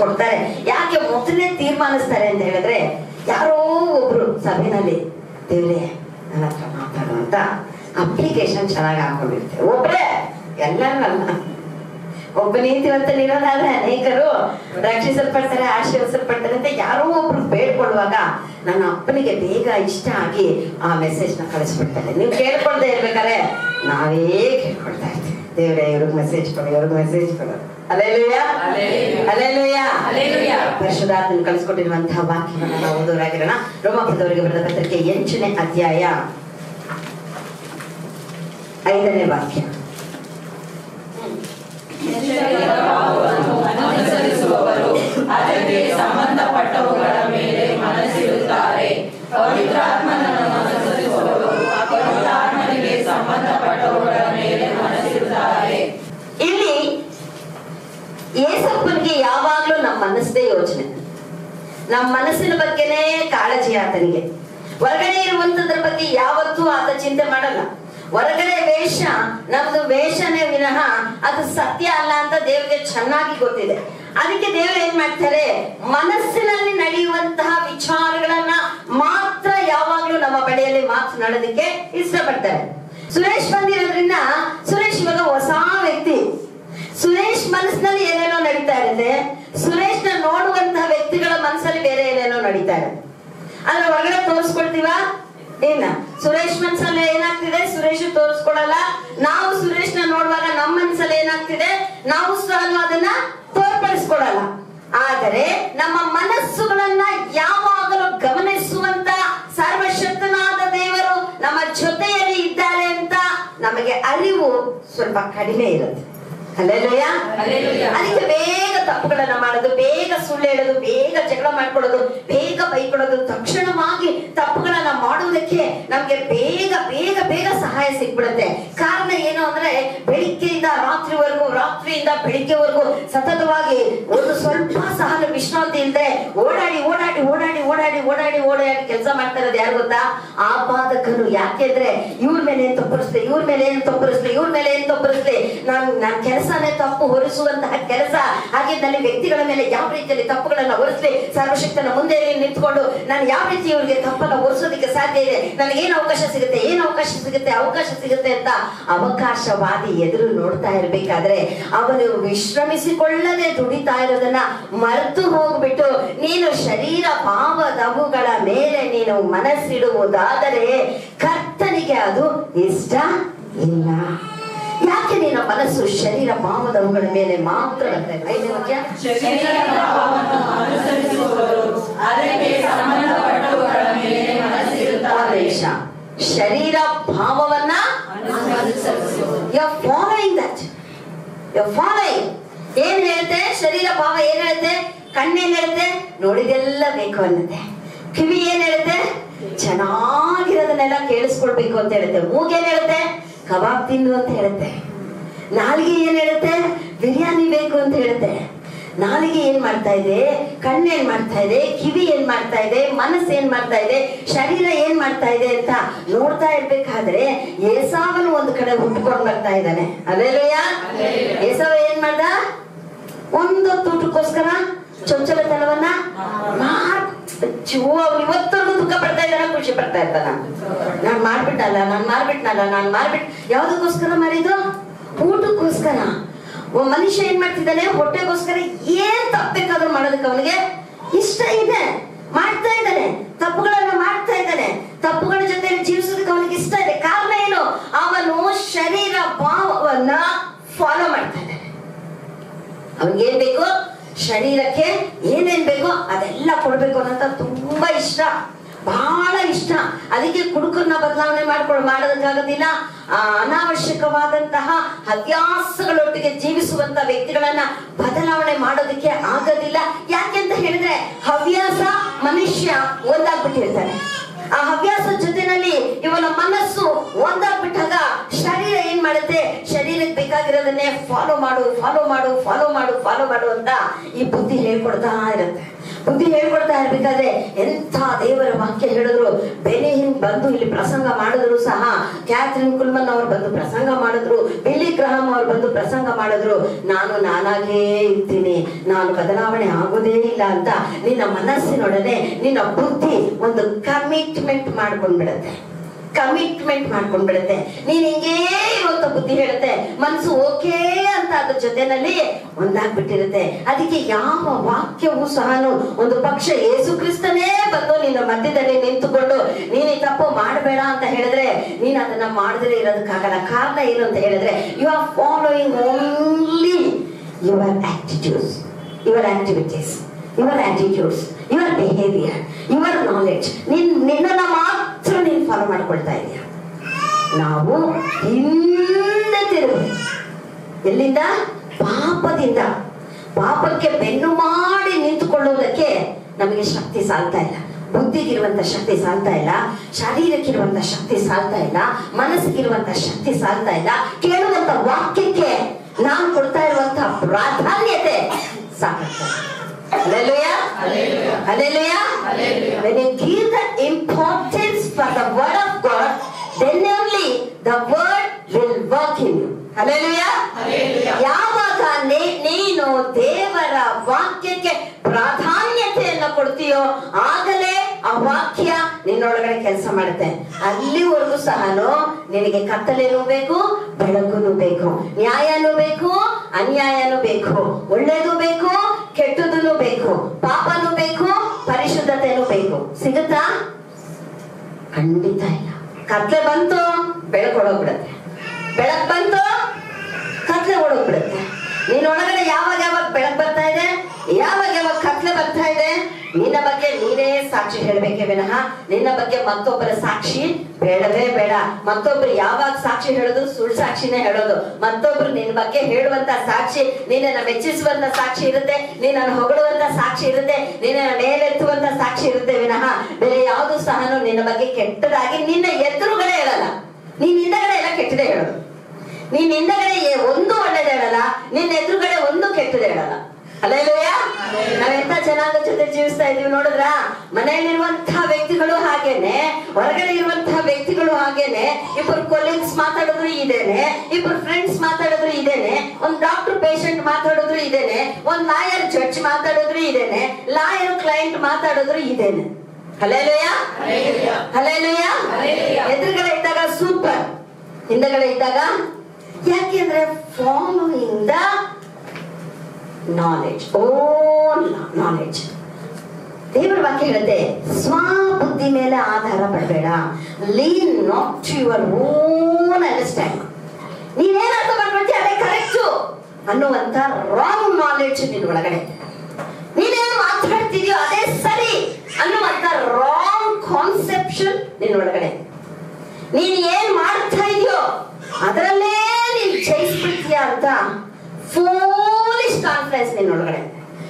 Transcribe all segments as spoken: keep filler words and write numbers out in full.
ಕೊಡ್ತಾರೆ. ಯಾಕೆ ಮೊದಲೇ ತೀರ್ಮಾನಿಸ್ತಾರೆ ಅಂತ ಹೇಳಿದ್ರೆ, ಯಾರೋ ಒಬ್ರು ಸಭೆನಲ್ಲಿ ದೇವ್ರೆ ನನ್ನ ಹತ್ರ ಮಾತಾಡು ಅಂತ ಅಪ್ಲಿಕೇಶನ್ ಚೆನ್ನಾಗಿ ಹಾಕೊಂಡಿರ್ತಾರೆ. ಒಬ್ರೇ ಎಲ್ಲರಲ್ಲ, ಒಬ್ಬ ನೀತಿವಂತನಿರೋದಾದ್ರೆ ಅನೇಕರು ರಕ್ಷಿಸಲ್ಪಡ್ತಾರೆ, ಆಶೀರ್ವದಿಸಲ್ಪಡ್ತಾರೆ ಅಂತ ಯಾರೋ ಒಬ್ರು ಬೇಡ್ಕೊಳ್ಳುವಾಗ ನನ್ನ ಅಪ್ಪನಿಗೆ ಬೇಗ ಇಷ್ಟ ಆಗಿ ಆ ಮೆಸೇಜ್ ನ ಕಳಿಸ್ಬಿಡ್ತಾರೆ. ನೀವು ಕೇಳ್ಕೊಳ್ದೆ ಇರ್ಬೇಕಾದ್ರೆ ನಾವೇ ಕೇಳ್ಕೊಳ್ತಾ ಇರ್ತೀವಿ, ದೇವ್ರೆ ಇವ್ರಿಗೆ ಮೆಸೇಜ್ ಕೊಡು, ಇವ್ರಿಗೆ ಮೆಸೇಜ್ ಕೊಡು. Hallelujah, hallelujah, hallelujah. ಪರಿಶುದ್ಧಾತ್ಮನು ಕಳಿಸ್ಕೊಟ್ಟಿರುವಂತಹ ವಾಕ್ಯವನ್ನು ನಾವು ಓದೋರಾಗಿರೋಣ. ರೋಮಾಪುರದವರಿಗೆ ಬರೆದ ಪತ್ರಿಕೆ ಎಂಟನೇ ಅಧ್ಯಾಯ ಐದನೇ ವಾಕ್ಯ. ಅನುಸರಿಸುವವರು ಅದಕ್ಕೆ ಸಂಬಂಧಪಟ್ಟವುಗಳ ಮೇಲೆ ಮನಸ್ಸಿಡುತ್ತಾರೆ. ಪವಿತ್ರಾತ್ಮನನ್ನು ಅನುಸರಿಸುವವರು ಪವಿತ್ರಾತ್ಮನಿಗೆ ಸಂಬಂಧಪಟ್ಟವುಗಳ ಮೇಲೆ ಮನಸ್ಸಿಡುತ್ತಾರೆ. ಇಲ್ಲಿ ಯೇಸಪ್ಪನಿಗೆ ಯಾವಾಗ್ಲೂ ನಮ್ಮ ಮನಸ್ಸೇ ಯೋಚನೆ, ನಮ್ಮ ಮನಸ್ಸಿನ ಬಗ್ಗೆನೇ ಕಾಳಜಿ ಆತನಿಗೆ. ಹೊರಗಡೆ ಇರುವಂತದ್ರ ಬಗ್ಗೆ ಯಾವತ್ತೂ ಆತ ಚಿಂತೆ ಮಾಡಲ್ಲ. ಹೊರಗಡೆ ವೇಷ ನಮ್ದು ವೇಷನೇ ವಿನಃ ಅದು ಸತ್ಯ ಅಲ್ಲ ಅಂತ ದೇವ್ರಿಗೆ ಚೆನ್ನಾಗಿ ಗೊತ್ತಿದೆ. ಅದಕ್ಕೆ ದೇವ್ರು ಏನ್ ಮಾಡ್ತಾರೆ, ಮನಸ್ಸಿನಲ್ಲಿ ನಡೆಯುವಂತಹ ವಿಚಾರಗಳನ್ನ ಮಾತ್ರ ಯಾವಾಗ್ಲೂ ನಮ್ಮ ಬಳಿಯಲ್ಲಿ ಮಾತನಾಡೋದಕ್ಕೆ ಇಷ್ಟಪಡ್ತಾರೆ. ಸುರೇಶ್ ಬಂದಿರೋದ್ರಿಂದ ಸುರೇಶ್ ಇವಾಗ ಹೊಸ ವ್ಯಕ್ತಿ. ಸುರೇಶ್ ಮನಸ್ಸಿನಲ್ಲಿ ಏನೇನೋ ನಡೀತಾ ಇರುತ್ತೆ, ಸುರೇಶ್ ನ ನೋಡುವಂತಹ ವ್ಯಕ್ತಿಗಳ ಮನಸ್ಸಲ್ಲಿ ಬೇರೆ ಏನೇನೋ ನಡೀತಾ ಇದೆ. ಆದ್ರೆ ಹೊರಗಡೆ ತೋರಿಸ್ಕೊಳ್ತೀವ ಏನ? ಸುರೇಶ್ ಮನ್ಸಲ್ಲಿ ಏನಾಗ್ತಿದೆ ಸುರೇಶ್ ತೋರಿಸ್ಕೊಡಲ್ಲ. ನಾವು ಸುರೇಶ್ ನ ನೋಡುವಾಗ ನಮ್ಮ ಮನ್ಸಲ್ಲಿ ಏನಾಗ್ತಿದೆ ನಾವು ಸಹ ಅದನ್ನ ತೋರ್ಪಡಿಸ್ಕೊಡಲ್ಲ. ಆದರೆ ನಮ್ಮ ಮನಸ್ಸುಗಳನ್ನ ಯಾವಾಗಲೂ ಗಮನಿಸುವಂತ ಸರ್ವಶಕ್ತನಾದ ದೇವರು ನಮ್ಮ ಜೊತೆಯಲ್ಲಿ ಇದ್ದಾರೆ ಅಂತ ನಮಗೆ ಅರಿವು ಸ್ವಲ್ಪ ಕಡಿಮೆ ಇರುತ್ತೆ. ಹಲ್ಲೆಲೂಯಾ. ಅದಕ್ಕೆ ಬೇಗ ತಪ್ಪುಗಳನ್ನ ಮಾಡೋದು, ಬೇಗ ಸುಳ್ಳು ಹೇಳೋದು, ಬೇಗ ಜಗಳ ಮಾಡ್ಕೊಳ್ಳೋದು, ಬೇಗ ಬೈಕೊಳ್ಳೋದು, ತಕ್ಷಣವಾಗಿ ತಪ್ಪುಗಳನ್ನ ಮಾಡುವುದಕ್ಕೆ ನಮ್ಗೆ ಬೇಗ ಬೇಗ ಬೇಗ ಸಹಾಯ ಸಿಕ್ಬಿಡುತ್ತೆ. ಕಾರಣ ಏನು ಅಂದ್ರೆ ಬೆಳಿಗ್ಗೆಯಿಂದ ರಾತ್ರಿವರೆಗೂ, ರಾತ್ರಿಯಿಂದ ಬೆಳಿಗ್ಗೆವರೆಗೂ ಸತತವಾಗಿ ಒಂದು ಸ್ವಲ್ಪ ಸಹ ವಿಶ್ರಾಂತಿ ಇಲ್ಲದೆ ಓಡಾಡಿ ಓಡಾಡಿ ಓಡಾಡಿ ಓಡಾಡಿ ಓಡಾಡಿ ಓಡಾಡಿ ಕೆಲಸ ಮಾಡ್ತಾ ಇರೋದು ಯಾರು ಗೊತ್ತಾ? ಆಪಾದಕರು. ಯಾಕೆಂದ್ರೆ ಇವ್ರ ಮೇಲೆ ಏನ್ ತಪ್ಪರಿಸ್ಲಿ, ಇವ್ರ ಮೇಲೆ ಏನ್ ತಪ್ಪರಿಸ್ಲಿ, ಇವ್ರ ಮೇಲೆ ಏನ್ ತಪ್ಪರಿಸ್ಲಿ, ನಾನು ನನ್ನ ಕೆಲಸನೇ ತಪ್ಪು ಹೊರಿಸುವಂತಹ ಕೆಲಸ ಆಗಿದ್ದಲ್ಲಿ ವ್ಯಕ್ತಿಗಳ ಮೇಲೆ ಯಾವ ರೀತಿಯಲ್ಲಿ ತಪ್ಪುಗಳನ್ನ ಹೊರಿಸ್ಲಿ, ಸರ್ವಶಕ್ತನ ಮುಂದೆ ನಿಂತ್ಕೊಂಡು ನಾನು ಯಾವ ರೀತಿ ಇವ್ರಿಗೆ ತಪ್ಪನ್ನ ಹೊರಿಸೋದಕ್ಕೆ ಸಾಧ್ಯ ಇದೆ, ನನಗೇನು ಅವಕಾಶ ಸಿಗುತ್ತೆ, ಏನು ಅವಕಾಶ ಸಿಗುತ್ತೆ ಅವಕಾಶ ಸಿಗುತ್ತೆ ಅಂತ ಅವಕಾಶವಾದಿ ಎದುರು ನೋಡ್ತಾ ಇರ್ಬೇಕಾದ್ರೆ ಅವನು ವಿಶ್ರಮಿಸಿಕೊಳ್ಳದೆ ದುಡಿತಾ ಇರೋದನ್ನ ಮರೆತು ಹೋಗ್ಬಿಟ್ಟು ನೀನು ಶರೀರ ಭಾವದವುಗಳ ಮೇಲೆ ನೀನು ಮನಸ್ಸಿಡುವುದಾದರೆ ಕರ್ತನಿಗೆ ಅದು ಇಷ್ಟ ಇಲ್ಲ. ಯಾಕೆ ನಿನ್ನ ಮನಸ್ಸು ಶರೀರ ಭಾವದವುಗಳ ಮೇಲೆ ಮಾತ್ರ? ಐದನೇ ವಾಕ್ಯ, ಶರೀರ ಭಾವವನ್ನ ಏನ್ ಹೇಳುತ್ತೆ? ಶರೀರ ಭಾವ ಏನ್ ಹೇಳುತ್ತೆ? ಕಣ್ಣೇನ್ ಹೇಳುತ್ತೆ? ನೋಡಿದೆಲ್ಲ ಬೇಕು ಅನ್ನತ್ತೆ. ಕಿವಿ ಏನ್ ಹೇಳುತ್ತೆ? ಚೆನ್ನಾಗಿರೋದನ್ನೆಲ್ಲ ಕೇಳಿಸ್ಕೊಳ್ಬೇಕು ಅಂತ ಹೇಳುತ್ತೆ. ಮೂಗೇನ್ ಹೇಳುತ್ತೆ? ಕಬಾಬ್ ತಿಂದು ಅಂತ ಹೇಳುತ್ತೆ. ನಾಲಿಗೆ ಏನ್ ಹೇಳುತ್ತೆ? ಬಿರಿಯಾನಿ ಬೇಕು ಅಂತ ಹೇಳುತ್ತೆ. ನಾಲಿಗೆ ಏನ್ ಮಾಡ್ತಾ ಇದೆ? ಕಣ್ಣು ಏನ್ ಮಾಡ್ತಾ ಇದೆ? ಕಿವಿ ಏನ್ ಮಾಡ್ತಾ ಇದೆ? ಮನಸ್ಸು ಏನ್ ಮಾಡ್ತಾ ಇದೆ? ಶರೀರ ಏನ್ ಮಾಡ್ತಾ ಇದೆ ಅಂತ ನೋಡ್ತಾ ಇರ್ಬೇಕಾದ್ರೆ ಏಸಾವನು ಒಂದು ಕಡೆ ಹುಟ್ಕೊಂಡು ಬರ್ತಾ ಇದ್ದಾನೆ. ಹಲ್ಲೆಲೂಯಾ. ಏಸಾವ ಏನ್ ಮಾಡ್ದ? ಒಂದು ತೂಟಕ್ಕೋಸ್ಕರ ಚೊಚ್ಚಲತನವನ್ನ ಇವತ್ತರೆಗೂ ದುಃಖ ಪಡ್ತಾ ಇದ್ದಾನ, ಖುಷಿ ಪಡ್ತಾ ಇರ್ತಾನ. ನಾನ್ ಮಾಡ್ಬಿಟ್ಟಲ್ಲ, ನಾನ್ ಮಾರ್ಬಿಟ್ನಲ್ಲ, ನಾನ್ ಮಾರ್ಬಿಟ್ ಯಾವ್ದಕ್ಕೋಸ್ಕರ ಮಾರಿದ್ದು? ಊಟಕ್ಕೋಸ್ಕರ. ಮನುಷ್ಯ ಏನ್ ಮಾಡ್ತಿದ್ದಾನೆ? ಹೊಟ್ಟೆಗೋಸ್ಕರ ಏನ್ ತಪ್ಪಬೇಕಾದ್ರೂ ಮಾಡೋದಕ್ಕೆ ಅವನಿಗೆ ಇಷ್ಟ ಇದೆ, ಮಾಡ್ತಾ ಇದ್ದಾನೆ. ತಪ್ಪುಗಳನ್ನ ಮಾಡ್ತಾ ಇದ್ದಾನೆ, ತಪ್ಪುಗಳ ಜೊತೆ ಜೀವಿಸೋದಕ್ಕೆ ಅವನಿಗೆ ಇಷ್ಟ ಇದೆ. ಕಾರಣ ಏನು? ಅವನು ಶರೀರ ಭಾವವನ್ನ ಫಾಲೋ ಮಾಡ್ತಾ ಇದ್ದಾನೆ. ಅವನಿಗೇನ್ ಬೇಕು? ಶರೀರಕ್ಕೆ ಏನೇನ್ ಬೇಕೋ ಅದೆಲ್ಲ ಕೊಡ್ಬೇಕು ಅನ್ನೋಂತ ತುಂಬಾ ಇಷ್ಟ, ಬಹಳ ಇಷ್ಟ. ಅದಕ್ಕೆ ಕುಡುಕರನ್ನ ಬದಲಾವಣೆ ಮಾಡ್ಕೊಂಡು ಮಾಡೋದಕ್ಕಾಗೋದಿಲ್ಲ. ಆ ಅನಾವಶ್ಯಕವಾದಂತಹ ಹವ್ಯಾಸಗಳೊಟ್ಟಿಗೆ ಜೀವಿಸುವಂತ ವ್ಯಕ್ತಿಗಳನ್ನ ಬದಲಾವಣೆ ಮಾಡೋದಕ್ಕೆ ಆಗೋದಿಲ್ಲ. ಯಾಕೆಂತ ಹೇಳಿದ್ರೆ ಹವ್ಯಾಸ ಮನುಷ್ಯ ಒಂದಾಗ್ಬಿಟ್ಟಿರ್ತಾನೆ. ಆ ಹವ್ಯಾಸ ಜೊತೆನಲ್ಲಿ ಇವನ ಮನಸ್ಸು ಒಂದಾಗ್ಬಿಟ್ಟಾಗ ಶರೀರ ಏನ್ ಮಾಡುತ್ತೆ? ಶರೀರಕ್ಕೆ ಬೇಕಾಗಿರೋದನ್ನೇ ಫಾಲೋ ಮಾಡು ಫಾಲೋ ಮಾಡು ಫಾಲೋ ಮಾಡು ಫಾಲೋ ಮಾಡು ಅಂತ ಈ ಬುದ್ಧಿ ಹೇಳ್ಕೊಡ್ತಾ ಇರುತ್ತೆ. ಬುದ್ಧಿ ಹೇಳ್ಕೊಡ್ತಾ ಇರ್ಬೇಕಾದ್ರೆ ಎಂಥ ದೇವರ ವಾಕ್ಯ ಹೇಳಿದ್ರು. ಬೆನಿಹಿನ್ ಬಂದು ಇಲ್ಲಿ ಪ್ರಸಂಗ ಮಾಡಿದ್ರು ಸಹ, ಕ್ಯಾಥರಿನ್ ಕುಲ್ಮನ್ ಅವರು ಬಂದು ಪ್ರಸಂಗ ಮಾಡಿದ್ರು, ಬಿಲ್ಲಿ ಗ್ರಹಾಂ ಅವರು ಬಂದು ಪ್ರಸಂಗ ಮಾಡಿದ್ರು. ನಾನು ನಾನಾಗೇ ಇರ್ತೀನಿ, ನಾನು ಬದಲಾವಣೆ ಆಗೋದೇ ಇಲ್ಲ ಅಂತ ನಿನ್ನ ಮನಸ್ಸಿನೊಡನೆ ನಿನ್ನ ಬುದ್ಧಿ ಒಂದು ಕಮಿಟ್ಮೆಂಟ್ ಮಾಡ್ಕೊಂಡ್ಬಿಡತ್ತೆ. ಕಮಿಟ್ಮೆಂಟ್ ಮಾಡ್ಕೊಂಡ್ಬಿಡುತ್ತೆ. ನೀನ್ ಹಿಂಗೇ ಇರುವಂತ ಬುದ್ಧಿ ಹೇಳುತ್ತೆ, ಮನ್ಸು ಓಕೆ ಅಂತ ಅದ್ರ ಜೊತೆನಲ್ಲಿ ಒಂದಾಗ್ಬಿಟ್ಟಿರುತ್ತೆ. ಅದಕ್ಕೆ ಯಾವ ವಾಕ್ಯವೂ ಸಹ ಒಂದು ಪಕ್ಷ ಯೇಸು ಕ್ರಿಸ್ತನೇ ಬಂದು ನಿನ್ನ ಮಧ್ಯದಲ್ಲಿ ನಿಂತುಕೊಂಡು ನೀನ್ ಈ ತಪ್ಪು ಮಾಡಬೇಡ ಅಂತ ಹೇಳಿದ್ರೆ ನೀನ್ ಅದನ್ನ ಮಾಡದೇ ಇರೋದಕ್ಕಾಗಲ್ಲ. ಕಾರಣ ಏನು ಅಂತ ಹೇಳಿದ್ರೆ, you are following only your attitudes, your activities, your attitudes, your behaviour, your knowledge. ನಿನ್ ನಿನ್ನನ್ನ ಮಾತ್ರ ನೀನ್ ಫಾಲೋ ಮಾಡ್ಕೊಳ್ತಾ ಇದೀಯ. ನಾವು ಹಿಂದೆ ತಿರುಗಿ ಎಲ್ಲಿಂದ? ಪಾಪದಿಂದ. ಪಾಪಕ್ಕೆ ಬೆನ್ನು ಮಾಡಿ ನಿಂತುಕೊಳ್ಳುವುದಕ್ಕೆ ನಮಗೆ ಶಕ್ತಿ ಸಾಲ್ತಾ ಇಲ್ಲ. ಬುದ್ಧಿಗಿರುವಂತ ಶಕ್ತಿ ಸಾಲ್ತಾ ಇಲ್ಲ, ಶರೀರಕ್ಕಿರುವಂತ ಶಕ್ತಿ ಸಾಲ್ತಾ ಇಲ್ಲ, ಮನಸ್ಸಿಗಿರುವಂತ ಶಕ್ತಿ ಸಾಲ್ತಾ ಇಲ್ಲ. ಕೇಳುವಂತ ವಾಕ್ಯಕ್ಕೆ ನಾನು ಕೊಡ್ತಾ ಇರುವಂತ ಪ್ರಾಧಾನ್ಯತೆ ಸಾಕಾಗ್ತಾ ಇಲ್ಲ. Hallelujah. Hallelujah. Hallelujah. Hallelujah. When you give the importance for the word of God, then only the word will work in you. Hallelujah. Hallelujah. ಯಾವಾಗ ನೀನು ದೇವರ ವಾಕ್ಯಕ್ಕೆ ಪ್ರಾಧಾನ್ಯತೆಯನ್ನು ಕೊಡ್ತೀಯೋ ಆಗಲೇ ಆ ವಾಕ್ಯ ನಿನ್ನೊಳಗಡೆ ಕೆಲಸ ಮಾಡುತ್ತೆ. ಅಲ್ಲಿವರೆಗೂ ಸಹ ನಿನಗೆ ಕತ್ತಲೇನೂ ಬೇಕು, ಬೆಳಕುನು ಬೇಕು, ನ್ಯಾಯನೂ ಬೇಕು, ಅನ್ಯಾಯನೂ ಬೇಕು, ಒಳ್ಳೇದು ಬೇಕು, ಕೆಟ್ಟದೂ ಬೇಕು, ಪಾಪನೂ ಬೇಕು, ಪರಿಶುದ್ಧತೆನೂ ಬೇಕು. ಸಿಗುತ್ತಾ? ಖಂಡಿತ ಇಲ್ಲ. ಕತ್ಲೆ ಬಂತು, ಬೆಳಕು ಹೊಡೋಗ್ಬಿಡತ್ತೆ. ಬೆಳಕು ಬಂತು, ಕತ್ಲೆ ಹೊಡೋಗ್ಬಿಡುತ್ತೆ. ನಿನ್ನೊಳಗಡೆ ಯಾವಾಗ ಯಾವಾಗ ಬೆಳಕು ಬರ್ತಾ ಇದೆ, ಯಾವಾಗ ಯಾವಾಗ ಕತ್ಲೆ ಬರ್ತಾ ಇದೆ, ನಿನ್ನ ಬಗ್ಗೆ ನೀನೇ ಸಾಕ್ಷಿ ಹೇಳ್ಬೇಕೇ ವಿನಃ ನಿನ್ನ ಬಗ್ಗೆ ಮತ್ತೊಬ್ಬರ ಸಾಕ್ಷಿ ಬೇಡವೇ ಬೇಡ. ಮತ್ತೊಬ್ರು ಯಾವಾಗ ಸಾಕ್ಷಿ ಹೇಳೋದು ಸುಳ್ಳು ಸಾಕ್ಷಿನೇ ಹೇಳೋದು. ಮತ್ತೊಬ್ರು ನಿನ್ನ ಬಗ್ಗೆ ಹೇಳುವಂತ ಸಾಕ್ಷಿ, ನಿನ್ನನ್ನು ಮೆಚ್ಚಿಸುವಂತ ಸಾಕ್ಷಿ ಇರುತ್ತೆ, ನಿನ್ನನ್ನು ಹೊಗಳುವಂತ ಸಾಕ್ಷಿ ಇರುತ್ತೆ, ನಿನ್ನನ್ನು ಮೇಲೆತ್ತುವಂತ ಸಾಕ್ಷಿ ಇರುತ್ತೆ ವಿನಃ ಬೇರೆ ಯಾವುದು ಸಹ ನಿನ್ನ ಬಗ್ಗೆ ಕೆಟ್ಟದಾಗಿ ನಿನ್ನ ಎದುರುಗಡೆ ಹೇಳಲ್ಲ. ನೀನ್ ಹಿಂದಗಡೆ ಎಲ್ಲ ಕೆಟ್ಟದೇ ಹೇಳೋದು. ನೀನ್ ಹಿಂದಗಡೆ ಒಂದು ಒಳ್ಳೇದೇ ಹೇಳಲ್ಲ, ನಿನ್ನ ಎದುರುಗಡೆ ಒಂದು ಕೆಟ್ಟದೇ ಹೇಳಲ್ಲ. ಹಲ್ಲೆಲೂಯಾ. ನಾವೆಂತ ಜನಾಂಗ ಜೊತೆ ಜೀವಿಸ್ತಾ ಇದೀವಿ ನೋಡಿದ್ರ? ಮನೆಯಲ್ಲಿರುವಂತಹ ವ್ಯಕ್ತಿಗಳು ಹಾಗೇನೆ, ಹೊರಗಡೆ ಇರುವಂತಹ ವ್ಯಕ್ತಿಗಳು ಹಾಗೇನೆ. ಇಬ್ಬರು ಕೊಲೀಗ್ಸ್ ಮಾತಾಡಿದ್ರು ಇದೇನೆ, ಇಬ್ಬರು ಫ್ರೆಂಡ್ಸ್ ಮಾತಾಡಿದ್ರು ಇದೇನೆ, ಒಂದ್ ಡಾಕ್ಟರ್ ಪೇಷಂಟ್ ಮಾತಾಡಿದ್ರು ಇದೇನೆ, ಒಂದ್ ಲಾಯರ್ ಜಡ್ಜ್ ಮಾತಾಡಿದ್ರು ಇದೇನೆ, ಲಾಯರ್ ಕ್ಲೈಂಟ್ ಮಾತಾಡಿದ್ರು ಇದೇನೆ. ಹಲ್ಲೆಲೂಯಾ. ಹಲ್ಲೆಲೂಯಾ. ಎದುರುಗಡೆ ಇದ್ದಾಗ ಸೂಪರ್, ಹಿಂದಗಡೆ ಇದ್ದಾಗ ಯಾಕೆಂದ್ರೆ following the knowledge, own knowledge. ದೇವರ ವಾಕ್ಯ ಹೇಳುತ್ತೆ, ಸ್ವಬುದ್ಧಿ ಮೇಲೆ ಆಧಾರ ಪಡಬೇಡ. Lean not to your own understanding. ನೀನೇನ್ ಅರ್ಥ ಮಾಡ್ಕೊಳ್ತೀಯ ಅದೇ ಕರೆಕ್ಟು ಅನ್ನುವಂತ ರಾಂಗ್ ನಾಲೆಡ್ಜ್ ನಿನ್ನ ಒಳಗಡೆ. ನೀನೇನು ಮಾತಾಡ್ತಿದ್ಯೋ ಅದೇ ಸರಿ ಅನ್ನುವಂತ ರಾಂಗ್ ಕಾನ್ಸೆಪ್ಷನ್ ನಿನ್ನ ಒಳಗಡೆ. ನೀನ್ ಏನ್ ಮಾಡ್ತಾ ಇದೆಯೋ ಅದರಲ್ಲೇ ನೀನ್ ಜಯಿಸ್ಬಿಡ್ತೀಯ ಅಂತ ಫೂಲಿಶ್ ಕಾನ್ಫಿಡೆನ್ಸ್ ನಿನ್ನೊಳಗಡೆ.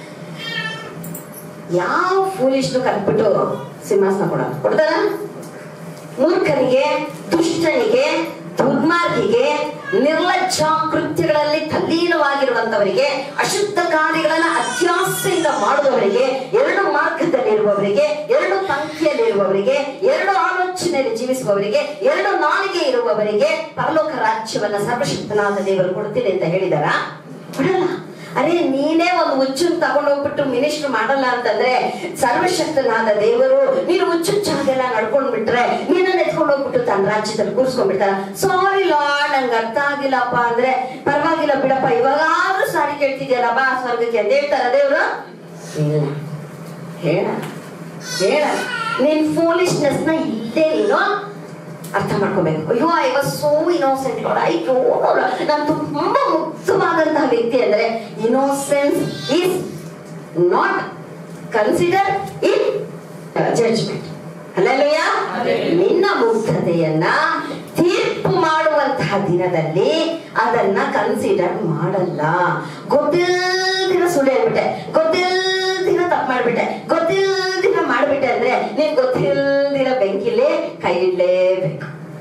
ಯಾವ ಫೂಲಿಶ್ನು ಕಲ್ಬಿಟ್ಟು ಸಿಂಹಾಸನ ಕೊಡ ಕೊಡ್ತಾರ? ಮೂರ್ಖನಿಗೆ, ದುಷ್ಟನಿಗೆ, ದುರ್ಮಾರ್ಗಿಗೆ, ನಿರ್ಲಜ್ಜ ಕೃತ್ಯಗಳಲ್ಲಿ ತಲ್ಲೀನವಾಗಿರುವಂತವರಿಗೆ, ಅಶುದ್ಧ ಕಾರ್ಯಗಳನ್ನ ಅತ್ಯಾಸೆಯಿಂದ ಮಾಡುವವರಿಗೆ, ಎರಡು ಮಾರ್ಗದಲ್ಲಿರುವವರಿಗೆ, ಎರಡು ಪಂಕ್ತಿಯಲ್ಲಿರುವವರಿಗೆ, ಎರಡು ಆಲೋಚನೆಯಲ್ಲಿ ಜೀವಿಸುವವರಿಗೆ, ಎರಡು ನಾಲಿಗೆ ಇರುವವರಿಗೆ ಪರಲೋಕ ರಾಜ್ಯವನ್ನ ಸರ್ವಶಕ್ತನಾದ ದೇವರು ಕೊಡ್ತೀನಿ ಅಂತ ಹೇಳಿದಾರ? ಕೊಡಲ್ಲ. ಅರೆ ನೀನೇ ಒಂದು ಹುಚ್ಚನ್ನು ತಗೊಂಡೋಗ್ಬಿಟ್ಟು ಮಿನಿಸ್ಟರ್ ಮಾಡಲ್ಲ ಅಂತಂದ್ರೆ ಸರ್ವಶಕ್ತನಾದ ದೇವರು ನೀನು ಹುಚ್ಚುಚ್ಚಾಗೆಲ್ಲ ನಡ್ಕೊಂಡ್ ಬಿಟ್ರೆ ನಿನ್ನ ಎತ್ಕೊಂಡು ಹೋಗ್ಬಿಟ್ಟು ತನ್ನ ರಾಜ್ಯದಲ್ಲಿ ಕೂರ್ಸ್ಕೊಂಡ್ಬಿಡ್ತಾರ. ಸಾರಿ ಲಾರ್ಡ್ ನಂಗೆ ಅರ್ಥ ಆಗಿಲ್ಲಪ್ಪ ಅಂದ್ರೆ ಪರವಾಗಿಲ್ಲ ಬಿಡಪ್ಪ, ಇವಾಗಾದ್ರೂ ಸಾರಿ ಕೇಳ್ತಿದ್ಯಲ್ಲ ಬಾ ಸ್ವರ್ಗಕ್ಕೆ ಅಂತ ಹೇಳ್ತಾರ ದೇವರು? ಇಲ್ಲ, ಹೇಳ ಹೇಳ ನಿನ್ ಫೂಲಿಶ್ನೆಸ್ ನ ಇಲ್ಲೇ ನೀನು ಅರ್ಥ ಮಾಡ್ಕೋಬೇಕು. ಅಯ್ಯೋ I was so innocent Lord, ಅಯ್ಯೋ ನಾನು ತುಂಬಾ ಮುಕ್ತವಾದಂತಹ ವ್ಯಕ್ತಿ ಅಂದ್ರೆ innocence is not consider in judgement. Hallelujah. ನಿನ್ನ ಮುಗ್ಧತೆಯನ್ನ ತೀರ್ಪು ಮಾಡುವಂತಹ ದಿನದಲ್ಲಿ ಅದನ್ನ ಕನ್ಸಿಡರ್ ಮಾಡಲ್ಲ. ಗೊತ್ತಿಲ್ದಿರ ಸುಳ್ಳು ಹೇಳ್ಬಿಟ್ಟೆ, ಗೊತ್ತಿಲ್ದಿರ ತಪ್ಪು ಮಾಡ್ಬಿಟ್ಟೆ, ಗೊತ್ತಿಲ್ದಿರ ಮಾಡ್ಬಿಟ್ಟೆ ಅಂದ್ರೆ ನೀನ್ ಗೊತ್ತಿಲ್ದಿರ ಬೆಂಕಿಲೇ ಕೈ ಇಡ್ಲೇಬೇಕು.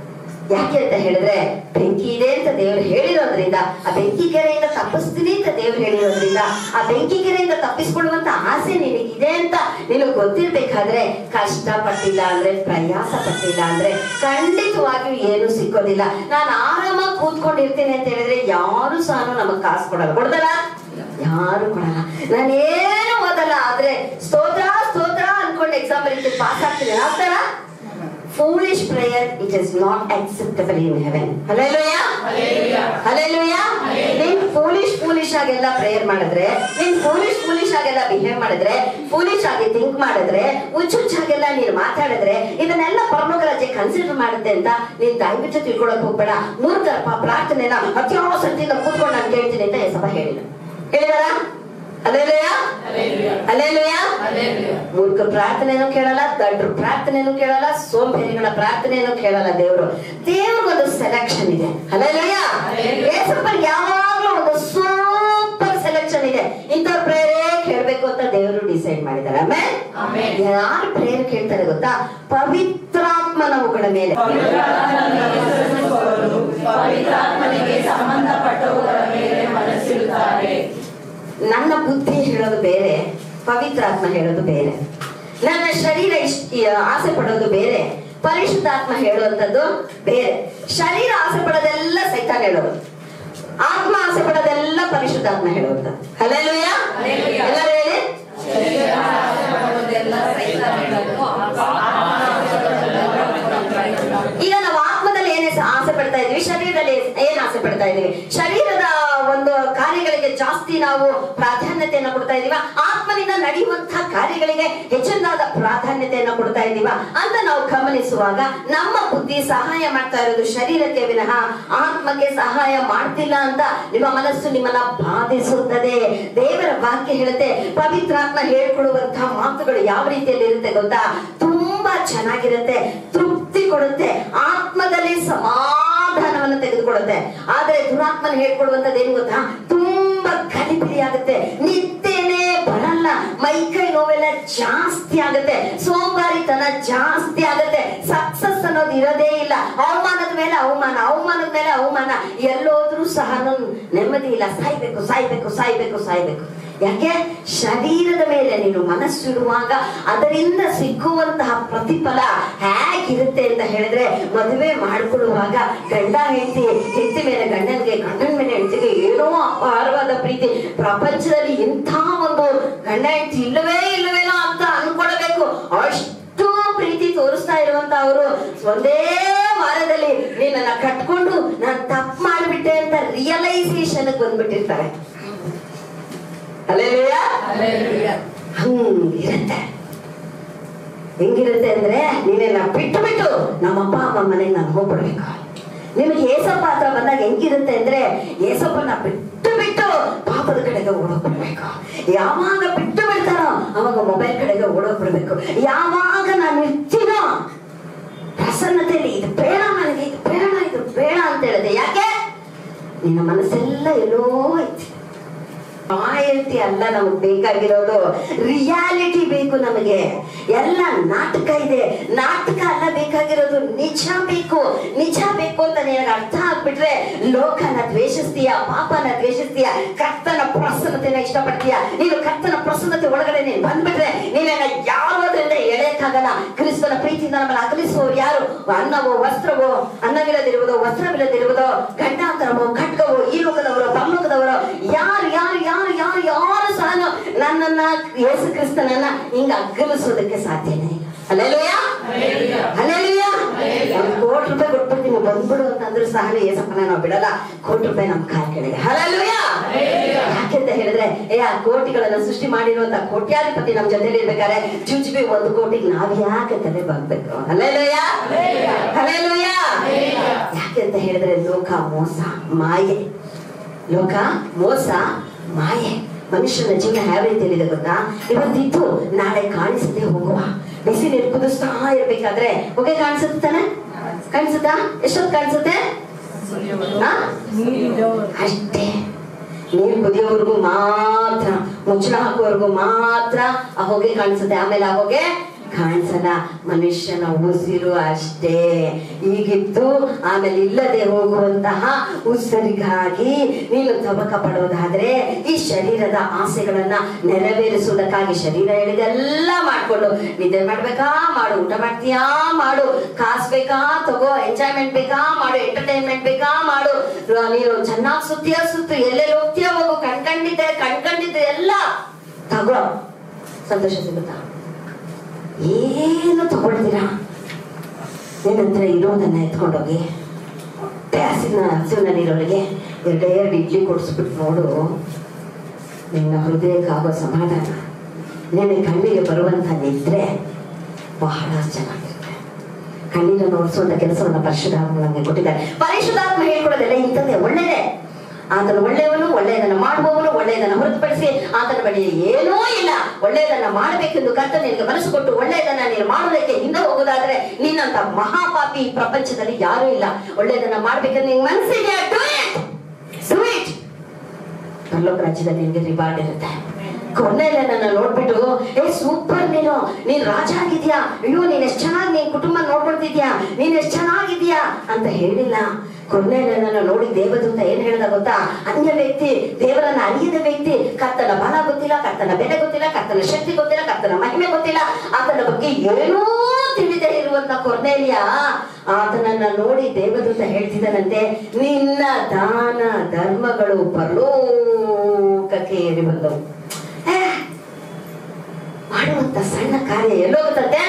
ಯಾಕೆ ಅಂತ ಹೇಳಿದ್ರೆ ಬೆಂಕಿ ಇದೆ ಅಂತ ದೇವರು ಹೇಳಿರೋದ್ರಿಂದ, ಆ ಬೆಂಕಿ ಕೆರೆಯಿಂದ ತಪ್ಪಿಸ್ತೀನಿ ಅಂತ ದೇವ್ರು ಹೇಳಿರೋದ್ರಿಂದ, ಆ ಬೆಂಕಿ ಕೆರೆಯಿಂದ ತಪ್ಪಿಸ್ಕೊಳ್ಳುವಂತ ಆಸೆ ನಿನಗಿದೆ ಅಂತ ನಿನಗೆ ಗೊತ್ತಿರ್ಬೇಕಾದ್ರೆ ಕಷ್ಟ ಪಟ್ಟಿಲ್ಲ ಅಂದ್ರೆ, ಪ್ರಯಾಸ ಪಟ್ಟಿಲ್ಲ ಅಂದ್ರೆ ಖಂಡಿತವಾಗಿಯೂ ಏನು ಸಿಕ್ಕೋದಿಲ್ಲ. ನಾನು ಆರಾಮಾಗಿ ಕೂತ್ಕೊಂಡಿರ್ತೀನಿ ಅಂತ ಹೇಳಿದ್ರೆ ಯಾರು ಸಹ ನಮಗ್ ಕಾಸು ಕೊಡಲ್ಲ. ಕೊಡ್ದಲ್ಲ? ಯಾರು ಕೊಡಲ್ಲ. ನಾನೇನು ಓದಲ್ಲ ಆದ್ರೆ ಸ್ತೋತ್ರ ಸ್ತೋತ್ರ ಅನ್ಕೊಂಡು ಎಕ್ಸಾಮ್ ಬರೀತೀನಿ, ಪಾಸ್ ಆಗ್ತೀನಿ. ಆಗ್ತಾರ? Foolish prayer, it is not acceptable in heaven. Hallelujah. Hallelujah. Hallelujah. ನೀನ್ foolish foolish ಆಗೆಲ್ಲ ಪ್ರೇಯರ್ ಮಾಡಿದ್ರೆ, ನೀನ್ foolish foolish ಆಗೆಲ್ಲ ಬಿಹೇವ್ ಮಾಡಿದ್ರೆ, foolish ಆಗಿ ಥಿಂಕ್ ಮಾಡಿದ್ರೆ, ಹುಚ್ಚುಚ್ಚಾಗೆಲ್ಲ ನೀನು ಮಾತಾಡಿದ್ರೆ, ಇದನ್ನೆಲ್ಲ ಪರಲೋಕ ರಾಜ್ಯ ಕನ್ಸಿಡರ್ ಮಾಡುತ್ತೆ ಅಂತ ನೀನ್ ದಯವಿಟ್ಟು ತಿಳ್ಕೊಳಕ್ ಹೋಗ್ಬೇಡ. ಮೂರ್ಖರಪ್ಪ ಪ್ರಾರ್ಥನೆನ ಅತ್ಯಾವಸಕ್ತಿಯಿಂದ ಕೂತ್ಕೊಂಡು ನಾನು ಕೇಳ್ತೀನಿ ಅಂತ ಯೇಸಪ್ಪ ಹೇಳಿಲ್ಲ. ಹೇಳಿದಾರ? ಹಲ್ಲೆಲೂಯಾ. ಹಲ್ಲೆಲೂಯಾ. ಮೂರ್ಖ ಪ್ರಾರ್ಥನೆನೂ ಕೇಳಲ್ಲ, ದಡ್ರ ಪ್ರಾರ್ಥನೆನೂ ಕೇಳಲ್ಲ, ಸೋಂಬೇರಿಗಳ ಪ್ರಾರ್ಥನೆನೂ ಕೇಳಲ್ಲ. ದೇವರು ದೇವ್ರಿಗೊಂದು ಸೆಲೆಕ್ಷನ್ ಇದೆ. ಹಲ್ಲೆಲೂಯಾ. ಯೇಸಪ್ಪನ್ ಯಾವಾಗ್ಲೂ ಒಂದು ಸೂಪರ್ ಸೆಲೆಕ್ಷನ್ ಇದೆ. ಇಂಥವ್ರ ಪ್ರೇಯರೇ ಕೇಳ್ಬೇಕು ಅಂತ ದೇವರು ಡಿಸೈಡ್ ಮಾಡಿದ್ದಾರೆ. ಆಮೇಲೆ ಯಾರು ಪ್ರೇಯರ್ ಕೇಳ್ತಾರೆ ಗೊತ್ತಾ? ಪವಿತ್ರಾತ್ಮನವುಗಳ ಮೇಲೆ, ಪವಿತ್ರಾತ್ಮನಿಗೆ ಸಂಬಂಧಪಟ್ಟವುಗಳ ಮೇಲೆ ಮನಸ್ಸಿರುತ್ತಾರೆ. ನನ್ನ ಬುದ್ಧಿ ಹೇಳೋದು ಬೇರೆ, ಪವಿತ್ರಾತ್ಮ ಹೇಳೋದು ಬೇರೆ. ನನ್ನ ಶರೀರ ಆಸೆ ಪಡೋದು ಬೇರೆ, ಪರಿಶುದ್ಧಾತ್ಮ ಹೇಳುವಂಥದ್ದು ಬೇರೆ. ಶರೀರ ಆಸೆ ಪಡೋದೆಲ್ಲ ಸೈತಾನ್ ಹೇಳೋದು, ಆತ್ಮ ಆಸೆ ಪಡೋದೆಲ್ಲ ಪರಿಶುದ್ಧಾತ್ಮ ಹೇಳುವಂಥದ್ದು. ಹಲ್ಲೆಲೂಯಾ. ಎಲ್ಲರೂ ಹೇಳಿ. ಈಗ ನಾವು ಆತ್ಮದಲ್ಲಿ ಏನೇ ಆಸೆ ಪಡ್ತಾ ಇದೀವಿ, ಶರೀರದಲ್ಲಿ ಏನ್ ಆಸೆ ಪಡ್ತಾ ಇದೀವಿ? ಶರೀರದ ಒಂದು ಕಾರ್ಯಗಳಿಗೆ ಜಾಸ್ತಿ ನಾವು ಪ್ರಾಧಾನ್ಯತೆಯನ್ನು ಕೊಡ್ತಾ ಇದೀವ, ಆತ್ಮನಿಂದ ನಡೆಯುವಂತಹ ಕಾರ್ಯಗಳಿಗೆ ಹೆಚ್ಚಿನದಾದ ಪ್ರಾಧಾನ್ಯತೆಯನ್ನು ಕೊಡ್ತಾ ಇದೀವ ಅಂತ ನಾವು ಗಮನಿಸುವಾಗ ನಮ್ಮ ಬುದ್ಧಿ ಸಹಾಯ ಮಾಡ್ತಾ ಇರೋದು ಶರೀರಕ್ಕೆ ವಿನಃ ಆತ್ಮಕ್ಕೆ ಸಹಾಯ ಮಾಡ್ತಿಲ್ಲ ಅಂತ ನಿಮ್ಮ ಮನಸ್ಸು ನಿಮ್ಮನ್ನ ಬಾಧಿಸುತ್ತದೆ. ದೇವರ ವಾಕ್ಯ ಹೇಳುತ್ತೆ, ಪವಿತ್ರಾತ್ಮ ಹೇಳ್ಕೊಡುವಂತಹ ಮಾತುಗಳು ಯಾವ ರೀತಿಯಲ್ಲಿ ಇರುತ್ತೆ ಗೊತ್ತಾ? ತುಂಬಾ ಚೆನ್ನಾಗಿರುತ್ತೆ, ತೃಪ್ತಿ ಕೊಡುತ್ತೆ, ಆತ್ಮದಲ್ಲಿ ಸಮಾಧಾನವನ್ನು ತೆಗೆದುಕೊಳ್ಳುತ್ತೆ. ಆದ್ರೆ ದುರಾತ್ಮನ ಹೇಳ್ಕೊಡುವಂತದ್ದು ಏನು ಗೊತ್ತಾ? ತುಂಬಾ ಗಲಿಬಿಲಿ ಆಗುತ್ತೆ, ನಿದ್ದೆನೆ ಬರಲ್ಲ, ಮೈಕೈ ನೋವೆಲ್ಲ ಜಾಸ್ತಿ ಆಗುತ್ತೆ, ಸೋಂಬಾರಿತನ ಜಾಸ್ತಿ ಆಗುತ್ತೆ, ಸಕ್ಸಸ್ ಅನ್ನೋದು ಇರೋದೇ ಇಲ್ಲ, ಅವಮಾನದ ಮೇಲೆ ಅವಮಾನ, ಅವಮಾನದ ಮೇಲೆ ಅವಮಾನ, ಎಲ್ಲೋದ್ರೂ ಸಹ ನೆಮ್ಮದಿ ಇಲ್ಲ, ಸಾಯ್ಬೇಕು ಸಾಯ್ಬೇಕು ಸಾಯ್ಬೇಕು ಸಾಯ್ಬೇಕು. ಯಾಕೆ? ಶರೀರದ ಮೇಲೆ ನೀನು ಮನಸ್ಸಿಡುವಾಗ ಅದರಿಂದ ಸಿಕ್ಕುವಂತಹ ಪ್ರತಿಫಲ ಹೇಗಿರುತ್ತೆ ಅಂತ ಹೇಳಿದ್ರೆ, ಮದುವೆ ಮಾಡ್ಕೊಳ್ಳುವಾಗ ಗಂಡ ಹೆಂಡತಿ, ಹೆಂಡತಿ ಮೇಲೆ ಗಂಡನಿಗೆ, ಗಂಡನ ಮೇಲೆ ಹೆಂಡತಿಗೆ ಏನೋ ಅಪಾರವಾದ ಪ್ರೀತಿ, ಪ್ರಪಂಚದಲ್ಲಿ ಇಂಥ ಒಂದು ಗಂಡ ಹೆಂಡತಿ ಇಲ್ಲವೇ ಇಲ್ಲವೇನೋ ಅಂತ ಅನ್ಕೊಳ್ಬೇಕು, ಅಷ್ಟು ಪ್ರೀತಿ ತೋರಿಸ್ತಾ ಇರುವಂತ ಅವರು ಒಂದೇ ವಾರದಲ್ಲಿ ನಿನ್ನನ್ನ ಕಟ್ಕೊಂಡು ನಾನು ತಪ್ಪು ಮಾಡಿಬಿಟ್ಟೆ ಅಂತ ರಿಯಲೈಸೇಷನ್ ಬಂದ್ಬಿಟ್ಟಿರ್ತಾರೆ. ಹಲ್ಲೆಲೂಯಾ. ಹಂಗಿರುತ್ತೆ. ಹೆಂಗಿರುತ್ತೆ ಅಂದ್ರೆ, ನೀನೆಲ್ಲ ಬಿಟ್ಟು ಬಿಟ್ಟು ನಮ್ಮ ಅಪ್ಪ ಅಮ್ಮ ಮನೆಗೆ ನಾನು ಹೋಗ್ಬಿಡ್ಬೇಕು. ನಿಮಗೆ ಏಸಪ್ಪ ಹತ್ರ ಬಂದಾಗ ಹೆಂಗಿರುತ್ತೆ ಅಂದ್ರೆ, ಏಸಪ್ಪನ ಬಿಟ್ಟು ಬಿಟ್ಟು ಪಾಪದ ಕಡೆಗೆ ಓಡೋಗ್ಬಿಡ್ಬೇಕು. ಯಾವಾಗ ಬಿಟ್ಟು ಬಿಡ್ತಾರೋ ಅವಾಗ ಮೊಬೈಲ್ ಕಡೆಗೆ ಓಡೋಗ್ಬಿಡ್ಬೇಕು. ಯಾವಾಗ ನಾನು ಇರ್ತೀನೋ ಪ್ರಸನ್ನತೆಯಲ್ಲಿ, ಇದು ಬೇಡ ನನಗೆ, ಇದು ಬೇಡ, ಇದು ಬೇಡ ಅಂತ ಹೇಳಿದೆ. ಯಾಕೆ? ನಿನ್ನ ಮನಸ್ಸೆಲ್ಲ ಎಲ್ಲೋ ಐತಿ. ರಾಯಲ್ಟಿ ಅಲ್ಲ ನಮಗ್ ಬೇಕಾಗಿರೋದು, ರಿಯಾಲಿಟಿ ಬೇಕು ನಮಗೆ. ಎಲ್ಲ ನಾಟಕ ಇದೆ, ನಾಟಕ ಅಲ್ಲ ಬೇಕಾಗಿರೋದು, ನಿಜ ಬೇಕು. ನಿಜ ಬೇಕು ಅಂತ ನಿನಗೆ ಅರ್ಥ ಆಗ್ಬಿಟ್ರೆ ಲೋಕನ ದ್ವೇಷಿಸ್ತೀಯ, ಪಾಪನ ದ್ವೇಷಿಸ್ತೀಯ, ಕರ್ತನ ಪ್ರಸನ್ನತೆನ ಇಷ್ಟಪಡ್ತೀಯ. ನೀನು ಕರ್ತನ ಪ್ರಸನ್ನತೆ ಒಳಗಡೆ ನೀನು ಬಂದ್ಬಿಟ್ರೆ ನೀನೇನ ಯಾವ್ದ್ರಿಂದ ಎಳೆಯಕ್ಕಾಗಲ್ಲ. ಕ್ರಿಸ್ತನ ಪ್ರೀತಿಯಿಂದ ನಮ್ಮನ್ನು ಅಗಲಿಸುವವರು ಯಾರು? ಅನ್ನವೋ ವಸ್ತ್ರವೋ, ಅನ್ನವಿಲ್ಲದಿರುವುದೋ ವಸ್ತ್ರವಿಲ್ಲದಿರುವುದೋ, ಗಂಡಾಂತರವೋ ಖಡ್ಗವೋ, ಈ ಲೋಕದವರು ಪರಲೋಕದವರು, ಯಾರು ಯಾರು ಯಾರು ಯಾರು ಯಾರು ಸಹ ನನ್ನನ್ನ ಯೇಸು ಕ್ರಿಸ್ತನನ್ನ ಹಿಂಗ ಅಗಲಿಸೋದಕ್ಕೆ ಸಾಧ್ಯನೇ ಇಲ್ಲ. ಹಲ್ಲೆಲೂಯಾ. ಹಲ್ಲೆಲೂಯಾ. ಒಂದು ಕೋಟಿ ರೂಪಾಯಿ ಕೊಟ್ಬಿಡ್ತೀನಿ ಬಂದ್ಬಿಡು ಅಂತಂದ್ರೂ ಸಹ ಯೇಸಪ್ಪನ ನಾವು ಬಿಡಲ್ಲ. ಕೋಟಿ ರೂಪಾಯಿ ನಮ್ ಕಾಲ್ ಕೆಳಗೆ. ಹಲ್ಲೆಲೂಯಾ. ಯಾಕೆಂತ ಹೇಳಿದ್ರೆ, ಏ ಆ ಕೋಟಿಗಳನ್ನ ಸೃಷ್ಟಿ ಮಾಡಿರುವಂತ ಕೋಟ್ಯಾಧಿಪತಿ ನಮ್ ಜೊತೆಲಿ ಇರ್ಬೇಕಾದ್ರೆ ಜುಜುಬಿ ಒಂದು ಕೋಟಿಗೆ ನಾವ್ ಯಾಕೆ ತಲೆ ಬಾಗ್ಬೇಕು? ಹಲ್ಲೆಲೂಯಾ. ಹಲ್ಲೆಲೂಯಾ. ಯಾಕೆಂತ ಹೇಳಿದ್ರೆ ಲೋಕ ಮೋಸ ಮಾಯೆ, ಲೋಕ ಮೋಸ ಮಾಯೆ. ಮನುಷ್ಯನ ಜೀವನ ಯಾವ ರೀತಿಯಲ್ಲಿದೆ ಗೊತ್ತಾ? ಇವತ್ತಿದ್ದು ನಾಳೆ ಕಾಣಿಸದೆ ಹೋಗುವ. ಬಿಸಿ ನೀರು ಕುದಿಸ್ತಾ ಇರ್ಬೇಕಾದ್ರೆ ಹೊಗೆ ಕಾಣಿಸುತ್ತಾನೆ? ಕಾಣಿಸುತ್ತಾ? ಎಷ್ಟೊತ್ತು ಕಾಣಿಸುತ್ತೆ? ಅಷ್ಟೇ. ನೀರು ಕುದಿಯೋವರೆಗೂ ಮಾತ್ರ, ಮುಚ್ಚಳ ಹಾಕುವವರೆಗೂ ಮಾತ್ರ ಆ ಹೊಗೆ ಕಾಣಿಸುತ್ತೆ. ಆಮೇಲೆ ಆ ಹೊಗೆ ಕಾಣಿಸಲ್ಲ. ಮನುಷ್ಯನ ಉಸಿರು ಅಷ್ಟೇ ಈಗಿದ್ದು ಆಮೇಲೆ ಇಲ್ಲದೆ ಹೋಗುವಂತಹ ಉಸಿರಿಗಾಗಿ ನೀನು ತವಕ ಪಡೋದಾದ್ರೆ ಈ ಶರೀರದ ಆಸೆಗಳನ್ನ ನೆರವೇರಿಸುವುದಕ್ಕಾಗಿ ಶರೀರ ಹೇಳಿದೆಲ್ಲ ಮಾಡ್ಕೊಂಡು ನಿದ್ದೆ ಮಾಡ್ಬೇಕಾ ಮಾಡು, ಊಟ ಮಾಡ್ತೀಯಾ ಮಾಡು, ಕಾಸು ಬೇಕಾ ತಗೋ, ಎಂಜಾಯ್ಮೆಂಟ್ ಬೇಕಾ ಮಾಡು, ಎಂಟರ್ಟೈನ್ಮೆಂಟ್ ಬೇಕಾ ಮಾಡು, ನೀನು ಚೆನ್ನಾಗಿ ಸುತ್ತಿಯ ಸುತ್ತು, ಎಲ್ಲೆಲ್ಲಿ ಹೋಗ್ತೀಯ ಹೋಗು, ಕಣ್ಕಂಡಿದ್ದೆ ಕಣ್ಕಂಡಿದ್ದೆ ಎಲ್ಲ ತಗೋ, ಸಂತೋಷ ಸಿಗುತ್ತಾ? ಏನು ತಗೊಳ್ತೀರಾ? ನಿನ್ನತ್ರ ಇರೋದನ್ನ ಎತ್ಕೊಂಡೋಗಿ ಹಸಿನ ಹಸಿವಿನಲ್ಲಿರೋರಿಗೆ ಎರಡೇ ಎರಡು ಇಡ್ಲಿ ಕೊಡಿಸ್ಬಿಟ್ಟು ನೋಡು, ನಿನ್ನ ಹೃದಯಕ್ಕಾಗೋ ಸಮಾಧಾನ, ನಿನ್ನ ಕಣ್ಣಿಗೆ ಬರುವಂತ ನಿದ್ರೆ ಬಹಳ ಚೆನ್ನಾಗಿರುತ್ತೆ. ಕಣ್ಣಿನ ಓಡಿಸುವಂತ ಕೆಲಸವನ್ನ ಪರಿಶುದ್ಧಾತ್ಮ ನಮಗೆ ಕೊಟ್ಟಿದ್ದಾರೆ. ಪರಿಶುದ್ಧಾತ್ಮ ಹೇಳ್ಕೊಡೋದೆಲ್ಲ ಇಂಥದ್ದೇ, ಒಳ್ಳೆಯದೇ. ಆತನು ಒಳ್ಳೆಯವನು, ಒಳ್ಳೆಯದನ್ನ ಮಾಡುವವನು, ಒಳ್ಳೆಯದನ್ನ ಹೊರತುಪಡಿಸಿ ಆತನ ಬಳಿ ಏನೂ ಇಲ್ಲ. ಒಳ್ಳೆಯದನ್ನ ಮಾಡಬೇಕೆಂದು ಕರ್ತನು ನಿನಗೆ ಮನಸ್ಸು ಕೊಟ್ಟು ಒಳ್ಳೆಯದನ್ನ ನೀನು ಮಾಡೋದಕ್ಕೆ ಹಿಂದೆ ಹೋಗೋದಾದ್ರೆ ನಿನ್ನಂತ ಮಹಾಪಾಪಿ ಈ ಪ್ರಪಂಚದಲ್ಲಿ ಯಾರೂ ಇಲ್ಲ. ಒಳ್ಳೆಯದನ್ನ ಮಾಡ್ಬೇಕಂದ್ರೆ ನಿನ್ ಮನಸ್ಸಿಗೆ ಪರಲೋಕ ರಾಜ್ಯದಲ್ಲಿ ನಿನ್ಗೆ ರಿವಾರ್ಡ್ ಇರುತ್ತೆ. ಕೊನೆಯಲ್ಲ ನನ್ನ ನೋಡ್ಬಿಟ್ಟು ಏ ಸೂಪರ್, ನೀನು ನೀನ್ ರಾಜ ಆಗಿದ್ಯಾ, ಅಯ್ಯೋ ನೀನ್ ಎಷ್ಟ್ ಚೆನ್ನಾಗಿ ನೀನ್ ಕುಟುಂಬ ನೋಡ್ಕೊಳ್ತಿದ್ಯಾ, ನೀನ್ ಎಷ್ಟ್ ಚೆನ್ನಾಗಿದ್ಯಾ ಅಂತ ಹೇಳಿಲ್ಲ. ಕೊನೆಯಲ್ಲ ನನ್ನ ನೋಡಿ ದೇವದೂತ ಏನ್ ಹೇಳ್ದ ಗೊತ್ತಾ? ಅನ್ಯ ವ್ಯಕ್ತಿ, ದೇವರನ್ನ ಅರಿಯದ ವ್ಯಕ್ತಿ, ಕರ್ತನ ಬಲ ಗೊತ್ತಿಲ್ಲ, ಕರ್ತನ ಬೆಲೆ ಗೊತ್ತಿಲ್ಲ, ಕರ್ತನ ಶಕ್ತಿ ಗೊತ್ತಿಲ್ಲ, ಕರ್ತನ ಮಹಿಮೆ ಗೊತ್ತಿಲ್ಲ, ಆತನ ಬಗ್ಗೆ ಏನೂ ತಿಳಿದೇ ಇರುವಂತ ಕೊರ್ನೇಲಿಯ ಆತನನ್ನ ನೋಡಿ ದೇವದೂತ ಹೇಳ್ತಿದ್ದಾನಂತೆ, ನಿನ್ನ ದಾನ ಧರ್ಮಗಳು ಪರಲೋಕಕ್ಕೆ ಏರಿ ಬಂದವು. ಮಾಡುವಂತ ಸಣ್ಣ ಕಾರ್ಯ ಎಲ್ಲೋಗುತ್ತಂತೆ?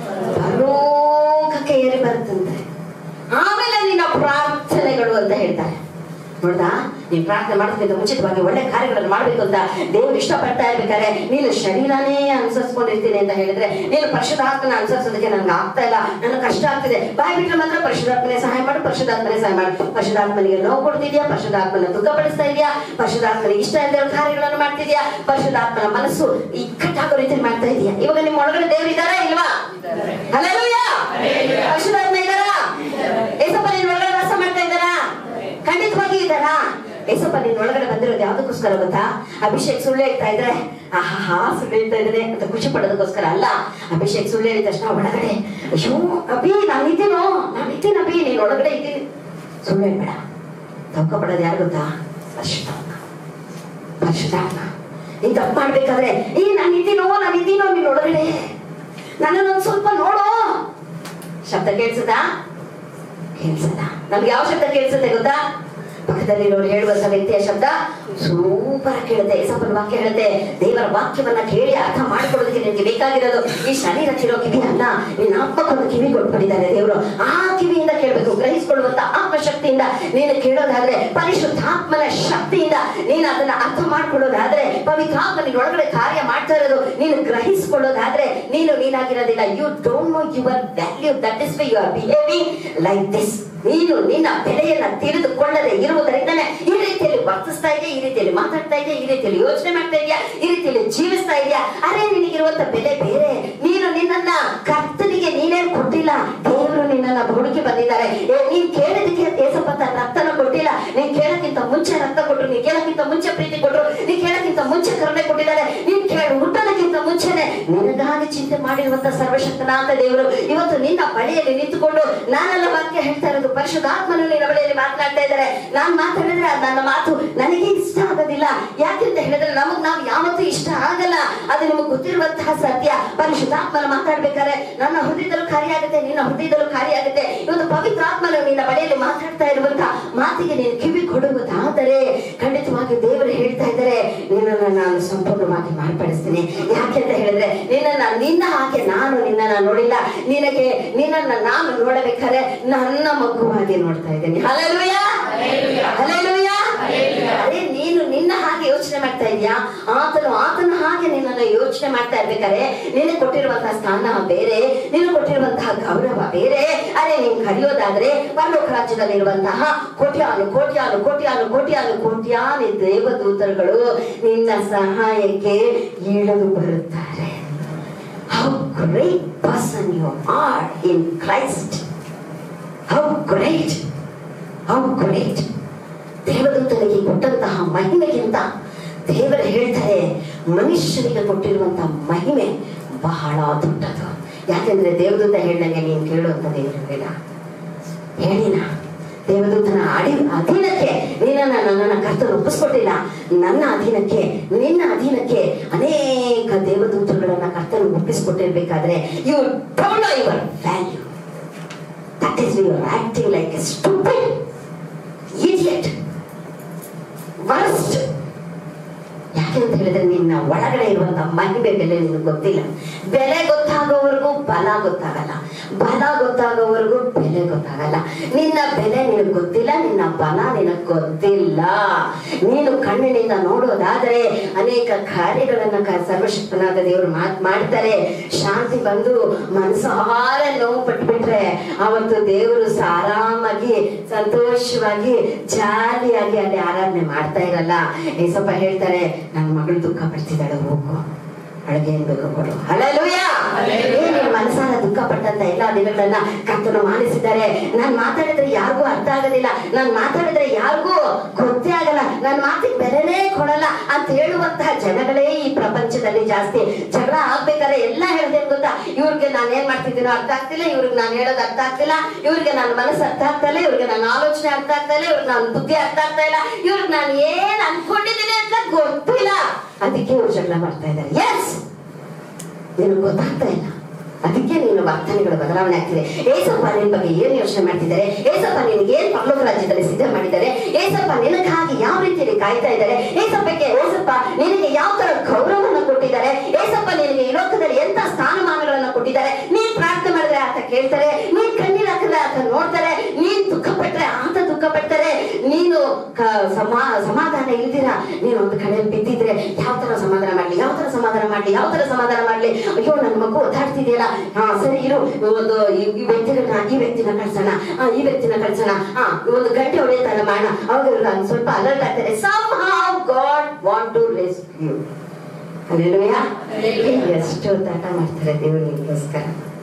ಪರಲೋಕಕ್ಕೆ ಏರಿ ಬರುತ್ತಂತೆ. ಆಮೇಲೆ ನಿನ್ನ ಪ್ರಾರ್ಥನೆಗಳು ಅಂತ ಹೇಳ್ತಾರೆ. ನೋಡ್ದಾ, ನೀನ್ ಪ್ರಾರ್ಥನೆ ಮಾಡೋದಕ್ಕಿಂತ ಮುಂಚಿತವಾಗಿ ಒಳ್ಳೆ ಕಾರ್ಯಗಳನ್ನು ಮಾಡ್ಬೇಕು ಅಂತ ದೇವ್ರು ಇಷ್ಟಪಡ್ತಾ ಇರ್ಬೇಕಾದ್ರೆ ನೀನು ಶರೀರನೇ ಅನುಸರಿಸ್ಕೊಂಡಿರ್ತೀನಿ ಅಂತ ಹೇಳಿದ್ರೆ ನೀನು ಪರಿಶುದ್ಧಾತ್ಮನ ಅನುಸರಿಸೋದಕ್ಕೆ ನನ್ಗೆ ಆಗ್ತಾ ಇಲ್ಲ, ನನಗೆ ಕಷ್ಟ ಆಗ್ತಿದೆ, ಬಾಯ್ ಬಿಟ್ರೆ ಮಾತ್ರ ಪರಿಶುದ್ಧಾತ್ಮನೇ ಸಹಾಯ ಮಾಡು, ಪರಿಶುದ್ಧಾತ್ಮನೇ ಸಹಾಯ ಮಾಡು. ಪರಿಶುದ್ಧಾತ್ಮನಿಗೆ ನೋವು ಕೊಡ್ತಿದ್ಯಾ, ಪರಿಶುದ್ಧಾತ್ಮನ ದುಃಖಪಡಿಸ್ತಾ ಇದೆಯಾ, ಪರಿಶುದ್ಧಾತ್ಮನಿಗೆ ಇಷ್ಟ ಇಲ್ಲದ ಕಾರ್ಯಗಳನ್ನು ಮಾಡ್ತಿದ್ಯಾ, ಪರಿಶುದ್ಧಾತ್ಮನ ಮನಸ್ಸು ಇಕ್ಕಟ್ಟಾಗೋ ರೀತಿ ಮಾಡ್ತಾ ಇದೆಯಾ? ಇವಾಗ ನಿಮ್ಮ ಒಳಗಡೆ ದೇವ್ರು ಇದ್ದಾರಾ ಇಲ್ವಾ? ಹಲ್ಲೆಲೂಯಾ! ಪರಿಶುದ್ಧಾತ್ಮ ಇದ್ದಾರಾ? ಏಸಪ್ಪ ನಿನ್ನ ಒಳಗಡೆ ವಾಸ ಮಾಡ್ತಾ ಇದ್ದಾರಾ? ಖಂಡಿತವಾಗಿ ಇದ್ದಾರಾ? ಏಸಪ್ಪ ನಿನ್ನ ಒಳಗಡೆ ಬಂದಿರೋದು ಯಾವ್ದಕ್ಕೋಸ್ಕರ ಗೊತ್ತಾ? ಅಭಿಷೇಕ್ ಸುಳ್ಳು ಹೇಳ್ತಾ ಇದ್ರೆ ಆಹಾ ಸುಳ್ಳು ಹೇಳ್ತಾ ಇದ್ದಾನೆ ಅಂತ ಖುಷಿ ಪಡೋದಕ್ಕೋಸ್ಕರ ಅಲ್ಲ. ಅಭಿಷೇಕ್ ಸುಳ್ಳು ಹೇಳಿದ ತಕ್ಷಣ ಒಳಗಡೆ ಅಯ್ಯೋ ಅಭಿ ನಾನು ಇದ್ದೀನೋ, ನಾನು ಇದ್ದೀನಿ ಅಭಿ, ನೀನ್ ಒಳಗಡೆ ಇದ್ದೀನಿ. ಸುಳ್ಳು ಹೇಳ್ಬೇಡ. ತಪ್ಪ ಪಡೋದು ಯಾರು ಗೊತ್ತಾ? ಪರಿಶುದ್ಧಾತ್ಮ. ಪರಿಶುದ್ಧಾತ್ಮ ನೀನ್ ತಪ್ಪು ಮಾಡ್ಬೇಕಾದ್ರೆ ಈ ನಾನು ಇದ್ದೀನೋ ನಾನು ಇದ್ದೀನೋ ನೀನ್ ಒಳಗಡೆ, ನನ್ನನ್ನೊಂದ್ ಸ್ವಲ್ಪ ನೋಡೋ. ಶಬ್ದ ಕೇಳಿಸದಾ? ಕೇಳಿಸದ. ನಮ್ಗೆ ಯಾವ ಶಬ್ದ ಕೇಳಿಸುತ್ತೆ ಗೊತ್ತಾ? ಪಕ್ಕದಲ್ಲಿ ನೋಡಿ ಹೇಳುವಂತ ವ್ಯಕ್ತಿಯ ಶಬ್ದ ಸೂಪರ್ ಕೇಳುತ್ತೆ. ಏಸಪ್ಪನ ವಾಕ್ಯ ಹೇಳುತ್ತೆ, ದೇವರ ವಾಕ್ಯವನ್ನ ಕೇಳಿ ಅರ್ಥ ಮಾಡಿಕೊಳ್ಳೋದಕ್ಕೆ ನಿನ್ಗೆ ಬೇಕಾಗಿರೋದು ಈ ಶರೀರಕ್ಕಿರೋ ಕಿವಿ ಅಲ್ಲ, ನಿನ್ನ ಆತ್ಮಕ್ಕೊಂದು ಕಿವಿ ಕೊಟ್ಬಿಟ್ಟಿದ್ದಾರೆ ದೇವರು. ಆ ಕಿವಿಯಿಂದ ಕೇಳಬೇಕು, ಗ್ರಹಿಸಿಕೊಳ್ಳುವಂತ ಆತ್ಮಶಕ್ತಿಯಿಂದ ನೀನು ಕೇಳೋದಾದ್ರೆ, ಪರಿಶುದ್ಧಾತ್ಮನ ಶಕ್ತಿಯಿಂದ ನೀನು ಅದನ್ನ ಅರ್ಥ ಮಾಡ್ಕೊಳ್ಳೋದಾದ್ರೆ, ಪವಿತ್ರಾತ್ಮ ನಿನ್ನ ಒಳಗಡೆ ಕಾರ್ಯ ಮಾಡ್ತಾ ಇರೋದು ನೀನು ಗ್ರಹಿಸಿಕೊಳ್ಳೋದಾದ್ರೆ ನೀನು ನೀನಾಗಿರೋದಿಲ್ಲ. You don't know your value, that is why you are behaving like this. ನೀನು ನಿನ್ನ ಬೆಲೆಯನ್ನ ತಿಳಿದುಕೊಳ್ಳದೆ ಇರುವುದರಿಂದನೇ ಈ ರೀತಿಯಲ್ಲಿ ವರ್ತಿಸ್ತಾ ಇದೆಯಾ, ಈ ರೀತಿಯಲ್ಲಿ ಮಾತಾಡ್ತಾ ಇದೆಯಾ, ಈ ರೀತಿಯಲ್ಲಿ ಯೋಚನೆ ಮಾಡ್ತಾ ಇದೆಯಾ, ಈ ರೀತಿಯಲ್ಲಿ ಜೀವಿಸ್ತಾ ಇದೆಯಾ. ಅರೆ ನಿನಗಿರುವಂತ ಬೆಲೆ ಬೇರೆ. ನೀನು ನಿನ್ನನ್ನ ಕರ್ತನಿಗೆ ನೀನೇನು ಕೊಟ್ಟಿಲ್ಲ, ದೇವರು ನಿನ್ನನ್ನ ಹುಡುಕಿ ಬಂದಿದ್ದಾರೆ. ನೀನ್ ಕೇಳೋದಕ್ಕೆ ಏಸಪ್ಪ ರಕ್ತನ ಕೊಟ್ಟಿಲ್ಲ, ನೀನ್ ಕೇಳಕ್ಕಿಂತ ಮುಂಚೆ ರಕ್ತ ಕೊಟ್ಟರು, ನೀನ್ ಕೇಳಕ್ಕಿಂತ ಮುಂಚೆ ಪ್ರೀತಿ ಕೊಟ್ಟರು, ನೀನ್ ಕೇಳಕ್ಕಿಂತ ಮುಂಚೆ ಕರುಣೆ ಕೊಟ್ಟಿದ್ದಾರೆ. ನೀನ್ ಕೇಳ ಹುಟ್ಟೋದಕ್ಕಿಂತ ಮುಂಚೆನೆ ನಿನಗಾಗಿ ಚಿಂತೆ ಮಾಡಿರುವಂತ ಸರ್ವಶಕ್ತನಾದ ದೇವರು ಇವತ್ತು ನಿನ್ನ ಬಳಿಯಲ್ಲಿ ನಿಂತುಕೊಂಡು ನಾನೆಲ್ಲ ವಾಕ್ಯ ಹೇಳ್ತಾ ಇರೋದು, ಪರಿಶುದ್ಧಾತ್ಮನು ನಿನ್ನ ಬಳಿಯಲ್ಲಿ ಮಾತನಾಡ್ತಾ ಇದ್ದಾರೆ. ನಾನ್ ಮಾತಾಡಿದ್ರೆ ನನ್ನ ಮಾತು ನನಗೆ ಇಷ್ಟ ಆಗೋದಿಲ್ಲ. ಯಾಕೆಂತ ಹೇಳಿದ್ರೆ ನಮಗ್ ನಾವು ಯಾವತ್ತೂ ಇಷ್ಟ ಆಗಲ್ಲ, ಅದು ನಿಮಗೆ ಗೊತ್ತಿರುವಂತಹ ಸತ್ಯ. ಪರಿಶುದ್ಧಾತ್ಮನ ಮಾತಾಡ್ಬೇಕಾದ್ರೆ ನನ್ನ ಹೃದಯದಲ್ಲೂ ಕಾರ್ಯ ಆಗುತ್ತೆ, ನಿನ್ನ ಹೃದಯದಲ್ಲೂ ಕಾರ್ಯ ಆಗುತ್ತೆ. ಇವತ್ತು ಪವಿತ್ರಾತ್ಮನು ನಿನ್ನ ಬಳಿಯಲ್ಲಿ ಮಾತಾಡ್ತಾ ಇರುವಂತ ಮಾತಿಗೆ ನೀನು ಕಿವಿ ಕೊಡುವುದಾದರೆ ಖಂಡಿತವಾಗಿ ದೇವರು ಹೇಳ್ತಾ ಇದ್ದಾರೆ, ನಿನ್ನನ್ನು ನಾನು ಸಂಪೂರ್ಣವಾಗಿ ಮಾರ್ಪಡಿಸ್ತೀನಿ. ಯಾಕೆಂತ ಹೇಳಿದ್ರೆ ನಿನ್ನನ್ನ ನಿನ್ನ ಹಾಗೆ ನಾನು ನಿನ್ನನ್ನ ನೋಡಿಲ್ಲ, ನಿನಗೆ ನಿನ್ನನ್ನ ನಾನು ನೋಡಬೇಕಾದ್ರೆ ನನ್ನ ಮಗುವಾಗಿ ನೋಡ್ತಾ ಇದ್ದೇನೆ. Hallelujah, hallelujah. ಅದೇ ನೀನು ನಿನ್ನ ಹಾಗೆ ಯೋಚನೆ ಮಾಡ್ತಾ ಇದೀಯಾ, ಆತನು ಆತನ ಹಾಗೆ ನಿನ್ನನ್ನ ಯೋಚನೆ ಮಾಡ್ತಾ ಇರ್ಬೇಕಾದ್ರೆ ನಿನಗೆ ಕೊಟ್ಟಿರುವಂತಹ ಸ್ಥಾನ ಬೇರೆ, ನಿನಗೆ ಕೊಟ್ಟಿರುವಂತಹ ಗೌರವ ಬೇರೆ. ಅದೇ ನೀನ್ ಕರೆಯೋದಾದ್ರೆ ಪರಲೋಕ ರಾಜ್ಯದಲ್ಲಿರುವಂತಹ ಕೋಟ್ಯಾನು ಕೋಟ್ಯಾನು ಕೋಟ್ಯಾನು ಕೋಟ್ಯಾನು ಕೋಟ್ಯಾನು ದೇವದೂತರುಗಳು ನಿನ್ನ ಸಹಾಯಕ್ಕೆ ಇಳಿದು ಬರುತ್ತಾರೆ. How great person you are in Christ. How great, how great. ದೇವದೂತನಿಗೆ ಕೊಟ್ಟಂತಹ ಮಹಿಮೆಗಿಂತ ದೇವರು ಹೇಳ್ತಾರೆ ಮನುಷ್ಯನಿಗೆ ಕೊಟ್ಟಿರುವಂತಹ ಮಹಿಮೆ ಬಹಳ ದೊಡ್ಡದು. ಯಾಕೆಂದ್ರೆ ದೇವದೂತ ಹೇಳ್ದಂಗೆ ನೀನು ಕೇಳು ಅಂತ ದೇವರು ಹೇಳಿಲ್ಲ. ಹೇಳಿನ ದೇವದೂತನ ಅಡಿ ಅಧೀನಕ್ಕೆ ನೀನನ್ನ ನನ್ನನ್ನ ಕರ್ತನು ಒಪ್ಪಿಸ್ಕೊಟ್ಟಿಲ್ಲ. ನನ್ನ ಅಧೀನಕ್ಕೆ, ನಿನ್ನ ಅಧೀನಕ್ಕೆ ಅನೇಕ ದೇವದೂತಗಳನ್ನ ಕರ್ತನು ಒಪ್ಪಿಸ್ಕೊಟ್ಟಿರ್ಬೇಕಾದ್ರೆ you don't know your value. That is you are acting like a stupid idiot, worst. ಯಾಕೆ ಅಂತ ಹೇಳಿದ್ರೆ ನಿನ್ನ ಒಳಗಡೆ ಇರುವಂತ ಮಹಿಮೆ ಬೆಲೆ ನಿನಗೆ ಗೊತ್ತಿಲ್ಲ. ಬೆಲೆ ಗೊತ್ತಾಗೋವರೆಗೂ ಬಲ ಗೊತ್ತಾಗಲ್ಲ, ಬಲ ಗೊತ್ತಾಗೋವರೆಗೂ ಬೆಲೆ ಗೊತ್ತಾಗಲ್ಲ. ನಿನ್ನ ಬೆಲೆ ನಿನಗೆ ಗೊತ್ತಿಲ್ಲ, ನಿನ್ನ ಬಲ ನಿನಗೆ ಗೊತ್ತಿಲ್ಲ. ನೀನು ಕಣ್ಣಿನಿಂದ ನೋಡೋದಾದ್ರೆ ಅನೇಕ ಕಾರ್ಯಗಳನ್ನ ಸರ್ವಶಕ್ತನಾದ ದೇವರು ಮಾತ್ ಮಾಡ್ತಾರೆ. ಶಾಂತಿ ಬಂದು ಮನಸಾರ ನೋವು ಪಟ್ಬಿಟ್ರೆ ಅವತ್ತು ದೇವರು ಆರಾಮಾಗಿ ಸಂತೋಷವಾಗಿ ಜಾಲಿಯಾಗಿ ಅಲ್ಲಿ ಆರಾಧನೆ ಮಾಡ್ತಾ ಇರಲ್ಲ. ಏಸಪ್ಪ ಹೇಳ್ತಾರೆ, ನನ್ನ ಮಗಳು ದುಃಖ ಪಡ್ತಿದ್ದಾಳೆ, ಹೋಗು ಅಡುಗೆ ಏನ್ ಬೇಕು ಕೊಡು. ಹಲ್ಲೆಲೂಯಾ. ಏನ್ ಮನಸಾರ ದುಃಖ ಪಟ್ಟಂತ ಎಲ್ಲಾ ದಿನಗಳನ್ನ ಕರ್ತನು ಮಾನಿಸಿದ್ದಾರೆ. ನಾನ್ ಮಾತಾಡಿದ್ರೆ ಯಾರಿಗೂ ಅರ್ಥ ಆಗೋದಿಲ್ಲ, ನಾನ್ ಮಾತಾಡಿದ್ರೆ ಯಾರಿಗೂ ಗೊತ್ತೇ ಆಗಲ್ಲ, ನನ್ ಮಾತಿಗೆ ಬೆಲೆನೇ ಕೊಡಲ್ಲ ಅಂತ ಹೇಳುವಂತಹ ಜನಗಳೇ ಈ ಪ್ರಪಂಚದಲ್ಲಿ ಜಾಸ್ತಿ. ಜಗಳ ಆಗ್ಬೇಕಾದ್ರೆ ಎಲ್ಲ ಹೇಳ್ದೇನ್ ಗೊತ್ತಾ, ಇವ್ರಿಗೆ ನಾನು ಏನ್ ಮಾಡ್ತಿದ್ದೀನೋ ಅರ್ಥ ಆಗ್ತಿಲ್ಲ, ಇವ್ರಿಗೆ ನಾನು ಹೇಳೋದು ಅರ್ಥ ಆಗ್ತಿಲ್ಲ, ಇವ್ರಿಗೆ ನನ್ನ ಮನಸ್ಸು ಅರ್ಥ ಆಗ್ತಾ ಇಲ್ಲ, ಇವ್ರಿಗೆ ನನ್ನ ಆಲೋಚನೆ ಅರ್ಥ ಆಗ್ತಾ ಇಲ್ಲ, ಇವ್ರಿಗೆ ನನ್ನ ಬುದ್ಧಿ ಅರ್ಥ ಆಗ್ತಾ ಇಲ್ಲ, ಇವ್ರಿಗೆ ನಾನು ಏನ್ ಅನ್ಕೊಂಡಿದ್ದೀನಿ ಅಂತ ಗೊತ್ತಿಲ್ಲ, ಅದಕ್ಕೆ ಇವ್ರು ಜಗಳ ಮಾಡ್ತಾ ಇದ್ದಾರೆ. ಎಸ್, ನಿನಗೆ ಗೊತ್ತಾಗ್ತಾ ಇಲ್ಲ, ಅದಕ್ಕೆ ನೀನು ವರ್ತನೆಗಳ ಬದಲಾವಣೆ ಆಗ್ತಿದೆ. ಏಸಪ್ಪ ನಿನ್ ಬಗ್ಗೆ ಏನ್ ಯೋಚನೆ ಮಾಡ್ತಿದ್ದಾರೆ, ಏಸಪ್ಪ ನಿನಗೆ ಏನ್ ಪರಲೋಕ ರಾಜ್ಯದಲ್ಲಿ ಸಿದ್ಧ ಮಾಡಿದ್ದಾರೆ, ಏಸಪ್ಪ ನಿನಗಾಗಿ ಯಾವ ರೀತಿಯಲ್ಲಿ ಕಾಯ್ತಾ ಇದ್ದಾರೆ, ಏಸಪ್ಪಕ್ಕೆ ಏಸಪ್ಪ ನಿನಗೆ ಯಾವ ತರ ಗೌರವವನ್ನು ಕೊಟ್ಟಿದ್ದಾರೆ, ಏಸಪ್ಪ ನಿನಗೆ ಈ ಲೋಕದಲ್ಲಿ ಎಂತ ಸ್ಥಾನಮಾನಗಳನ್ನ ಕೊಟ್ಟಿದ್ದಾರೆ. ನೀನ್ ಪ್ರಾರ್ಥನೆ ಮಾಡಿದ್ರೆ ಆತ ಕೇಳ್ತಾರೆ, ನೀನ್ ಕಣ್ಣೀರ್ ಹಾಕಿದ್ರೆ ಆತ ನೋಡ್ತಾರೆ, ನೀನ್ ದುಃಖ ಪಟ್ಟರೆ ಆತ ದುಃಖ ಪಡ್ತಾರೆ. ನೀನು ಸಮಾ ಸಮಾಧಾನ ಇಲ್ದಿರ ನೀನು ಒಂದು ಕಡೆಯಲ್ಲಿ ಬಿದ್ದಿದ್ರೆ ಯಾವ ತರ ಸಮಾಧಾನ ಮಾಡ್ಲಿ, ಯಾವ ತರ ಸಮಾಧಾನ ಮಾಡ್ಲಿ, ಯಾವ ತರ ಸಮಾಧಾನ ಮಾಡ್ಲಿ. ಅಯ್ಯೋ ನನ್ನ ಮಗು ಒದ್ದಾಡ್ತಿದೆಯಲ್ಲ, ಹಾ ಸರಿ ಇರು, ಒಂದು ಈ ವ್ಯಕ್ತಿಗಳನ್ನ ಈ ವ್ಯಕ್ತಿನ ಕಳ್ಸೋಣ, ಆ ಈ ವ್ಯಕ್ತಿನ ಕಳ್ಸೋಣ, ಹಾ ಒಂದು ಗಂಟೆ ಹೊಡೆಯತನ ಮಾಡೋಣ, ಅವಾಗ ನಾನು ಸ್ವಲ್ಪ ಅಲರ್ಟ್ ಆಗ್ತಾರೆ. Somehow God want to rescue you. Hallelujah. ಎಷ್ಟು ತಾಟ ಮಾಡ್ತಾರೆ ದೇವರಿಗೋಸ್ಕರ.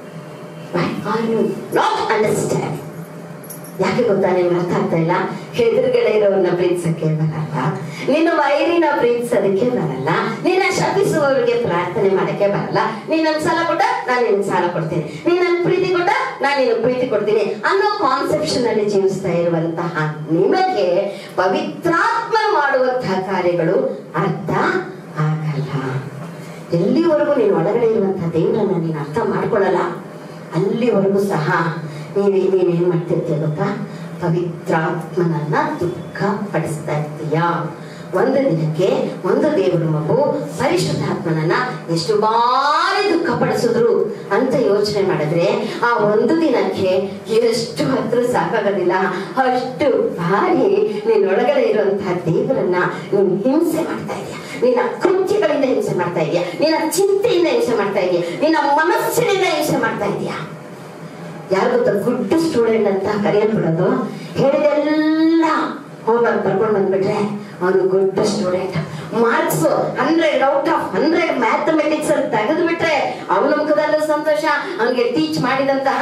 Why are you not understand? ಯಾಕೆ ಗೊತ್ತಾ, ನಿಮ್ಗೆ ಅರ್ಥ ಆಗ್ತಾ ಇಲ್ಲ. ಎದುರುಗಡೆ ಇರೋವನ್ನ ಪ್ರೀತಿಸಕ್ಕೆ ಬರಲ್ಲ, ನಿನ್ನ ವೈರಿನ ಪ್ರೀತಿಸೋದಕ್ಕೆ ಬರಲ್ಲ, ನಿನ್ನ ಶಪಿಸುವವರಿಗೆ ಪ್ರಾರ್ಥನೆ ಮಾಡಕ್ಕೆ ಬರಲ್ಲ. ನೀನ್ ನನ್ ಸಾಲ ಕೊಟ್ಟ ನಾನು ನಿನ್ ಸಾಲ ಕೊಡ್ತೀನಿ, ನೀನ್ ನನ್ ಪ್ರೀತಿ ಕೊಟ್ಟ ನಾನು ನಿನ್ ಪ್ರೀತಿ ಕೊಡ್ತೀನಿ ಅನ್ನೋ ಕಾನ್ಸೆಪ್ಷನ್ ಅಲ್ಲಿ ಜೀವಿಸ್ತಾ ಇರುವಂತಹ ನಿಮಗೆ ಪವಿತ್ರಾತ್ಮ ಮಾಡುವಂತಹ ಕಾರ್ಯಗಳು ಅರ್ಥ ಆಗಲ್ಲ. ಎಲ್ಲಿವರೆಗೂ ನೀನು ಒಳಗಡೆ ಇರುವಂತಹ ದೇವರನ್ನ ನೀನು ಅರ್ಥ ಮಾಡ್ಕೊಳ್ಳಲ್ಲ, ಅಲ್ಲಿವರೆಗೂ ಸಹ ನೀವ್ ನೀವೇನ್ ಮಾಡ್ತಿರ್ತೀಯ ಗೊತ್ತಾ, ಪವಿತ್ರಾತ್ಮನನ್ನ ದುಃಖ ಪಡಿಸ್ತಾ ಇರ್ತೀಯ. ಒಂದು ದಿನಕ್ಕೆ ಒಂದು ದೇವರ ಮಗು ಪರಿಶುದ್ಧಾತ್ಮನನ್ನ ಎಷ್ಟು ಬಾರಿ ದುಃಖ ಪಡಿಸಿದ್ರು ಅಂತ ಯೋಚನೆ ಮಾಡಿದ್ರೆ ಆ ಒಂದು ದಿನಕ್ಕೆ ಎಷ್ಟು ಹತ್ರ ಸಾಕಾಗೋದಿಲ್ಲ, ಅಷ್ಟು ಬಾರಿ ನೀನೊಳಗಡೆ ಇರುವಂತಹ ದೇವರನ್ನ ನೀನು ಹಿಂಸೆ ಮಾಡ್ತಾ ಇದೀಯ. ನಿನ್ನ ಕೃತ್ಯಗಳಿಂದ ಹಿಂಸೆ ಮಾಡ್ತಾ ಇದೀಯ, ನಿನ್ನ ಚಿಂತೆಯಿಂದ ಹಿಂಸೆ ಮಾಡ್ತಾ ಇದೀಯ, ನಿನ್ನ ಮನಸ್ಸಿನಿಂದ ಹಿಂಸೆ ಮಾಡ್ತಾ ಇದೀಯ. ಯಾರು ಗೊತ್ತಾ ಗುಡ್ ಸ್ಟೂಡೆಂಟ್ ಅಂತ ಕರೆಯಲ್ಬಿಡೋದು, ಹೇಳಿದೆಲ್ಲ ಹೋಮ್ವರ್ಕ್ ಬರ್ಕೊಂಡು ಬಂದ್ಬಿಟ್ರೆ ಅವನು good student. Marks hundred out of hundred mathematics ಅಲ್ಲಿ ತೆಗೆದು ಬಿಟ್ರೆ ಅವನ ಮುಖದಲ್ಲೂ ಸಂತೋಷ, ಅವನಿಗೆ ಟೀಚ್ ಮಾಡಿದಂತಹ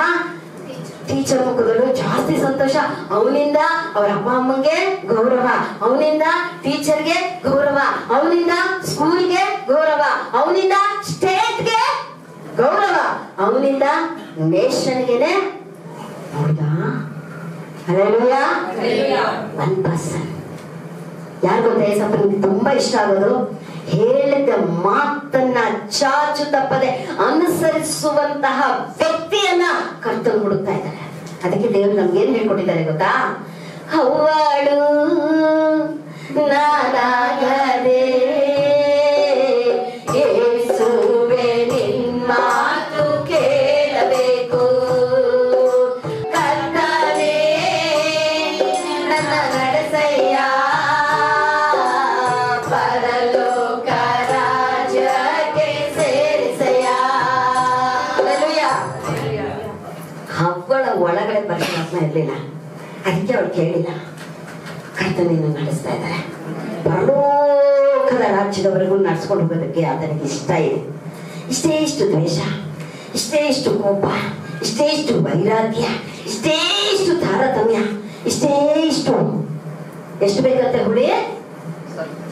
ಟೀಚರ್ ಮುಖದಲ್ಲೂ ಜಾಸ್ತಿ ಸಂತೋಷ. ಅವನಿಂದ ಅವ್ರ ಅಪ್ಪ ಅಮ್ಮಂಗೆ ಗೌರವ, ಅವನಿಂದ ಟೀಚರ್ಗೆ ಗೌರವ, ಅವನಿಂದ ಸ್ಕೂಲ್ಗೆ ಗೌರವ, ಅವನಿಂದ ಸ್ಟೇಟ್ಗೆ ಗೌರವ, ಅವನಿಂದ ನೇಷನ್ಗೆನೆ. ಹೌದಾ? ಹಲ್ಲೆಲೂಯಾ. ಒನ್ ಪರ್ಸನ್ ಯಾರು ಗೊತ್ತಾ ಏಸಪ್ಪ ತುಂಬಾ ಇಷ್ಟ ಆಗೋದು, ಹೇಳಿದ ಮಾತನ್ನ ಚಾಚು ತಪ್ಪದೆ ಅನುಸರಿಸುವಂತಹ ವ್ಯಕ್ತಿಯನ್ನ ಕರ್ತನು ಹುಡುಕ್ತಾ ಇದ್ದಾರೆ. ಅದಕ್ಕೆ ದೇವರು ನಮ್ಗೆ ಏನ್ ಹೇಳ್ಕೊಟ್ಟಿದ್ದಾರೆ ಗೊತ್ತಾ, ಹವ್ವಾಳು ನಾನಾಗದೆ ಯೇಸುವೆ ನಿನ್ನ ಮಾತು ಕೇಳಬೇಕು, ಕರ್ತನೇ ನನ್ನ ನಡೆಸಯ್ಯ ಪರಲೋಕ ರಾಜ್ಯಕ್ಕೆ ಸೇರಿಸಯ್ಯ. ಹಲ್ಲೆಲೂಯಾ. ಹವ್ವಳ ಒಳಗಡೆ ಪರಿಶುದ್ಧಾತ್ಮ ಇರಲಿಲ್ಲ, ಅದಕ್ಕೆ ಅವಳು ಕೇಳಿಲ್ಲ. ಕರ್ತನೇನು ನಡೆಸ್ತಾ ಇದ್ದಾರೆ, ಪರಲೋಕದ ರಾಜ್ಯದವರೆಗೂ ನಡ್ಸ್ಕೊಂಡು ಹೋಗೋದಕ್ಕೆ ಆತನಿಗೆ ಇಷ್ಟ ಇದೆ. ಇಷ್ಟೇ ಇಷ್ಟು ದ್ವೇಷ, ಇಷ್ಟೇ ಇಷ್ಟು ಕೋಪ, ಇಷ್ಟೇ ಇಷ್ಟು ವೈರಾಗ್ಯ, ಇಷ್ಟೇ ಇಷ್ಟು ತಾರತಮ್ಯ, ಇಷ್ಟೇ ಇಷ್ಟು ಎಷ್ಟು ಬೇಕಂತೆ ಹುಳಿ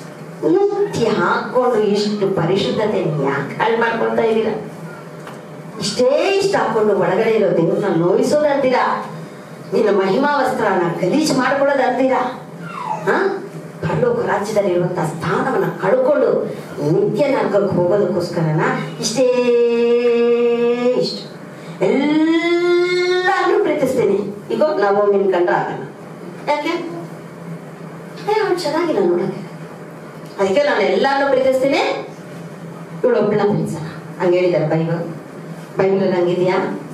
ಮುತ್ತಿ ಹಾಕೊಂಡು ಇಷ್ಟು ಪರಿಶುದ್ಧತೆ ಯಾಕೆ ಹಾಳು ಮಾಡ್ಕೊಳ್ತಾ ಇದ್ದೀರಾ? ಇಷ್ಟೇ ಇಷ್ಟ ಹಾಕೊಂಡು ಒಳಗಡೆ ಇರೋ ದೇವ್ರನ್ನ ನೋಯಿಸೋದು ಅಂತೀರಾ, ನಿನ್ನ ಮಹಿಮಾ ವಸ್ತ್ರನ ಗಲೀಜು ಮಾಡ್ಕೊಳ್ಳೋದು ಅಂತೀರಾ? ಹಾ ಪರಲೋಕ ರಾಜ್ಯದಲ್ಲಿರುವಂತಹ ಸ್ಥಾನವನ್ನ ಕಳ್ಕೊಂಡು ನಿತ್ಯ ನರಕಕ್ಕೆ ಹೋಗೋದಕ್ಕೋಸ್ಕರನ ಇಷ್ಟೇ ಇಷ್ಟು ಎಲ್ಲಾನು ಪ್ರೀತಿಸ್ತೀನಿ. ಈಗ ನಾವು ನಿನ್ ಕಂಡ್ರೆ ಆಗಲ್ಲ, ಯಾಕೆ ಅವ್ಳು ಚೆನ್ನಾಗಿಲ್ಲ ನೋಡಕ್ಕೆ, ಅದಕ್ಕೆ ನಾನು ಎಲ್ಲಾನು ಪ್ರೀತಿಸ್ತೀನಿ, ಇವಳು ಒಬ್ಬಳನ್ನ ಪ್ರೀತಿಸಲ್ಲ ಹಂಗ ಹೇಳಿದ್ದಾರೆ ಬೈಬಲ್. ಬೈಬಲ್ ಹಂಗಿದ್ಯಾ?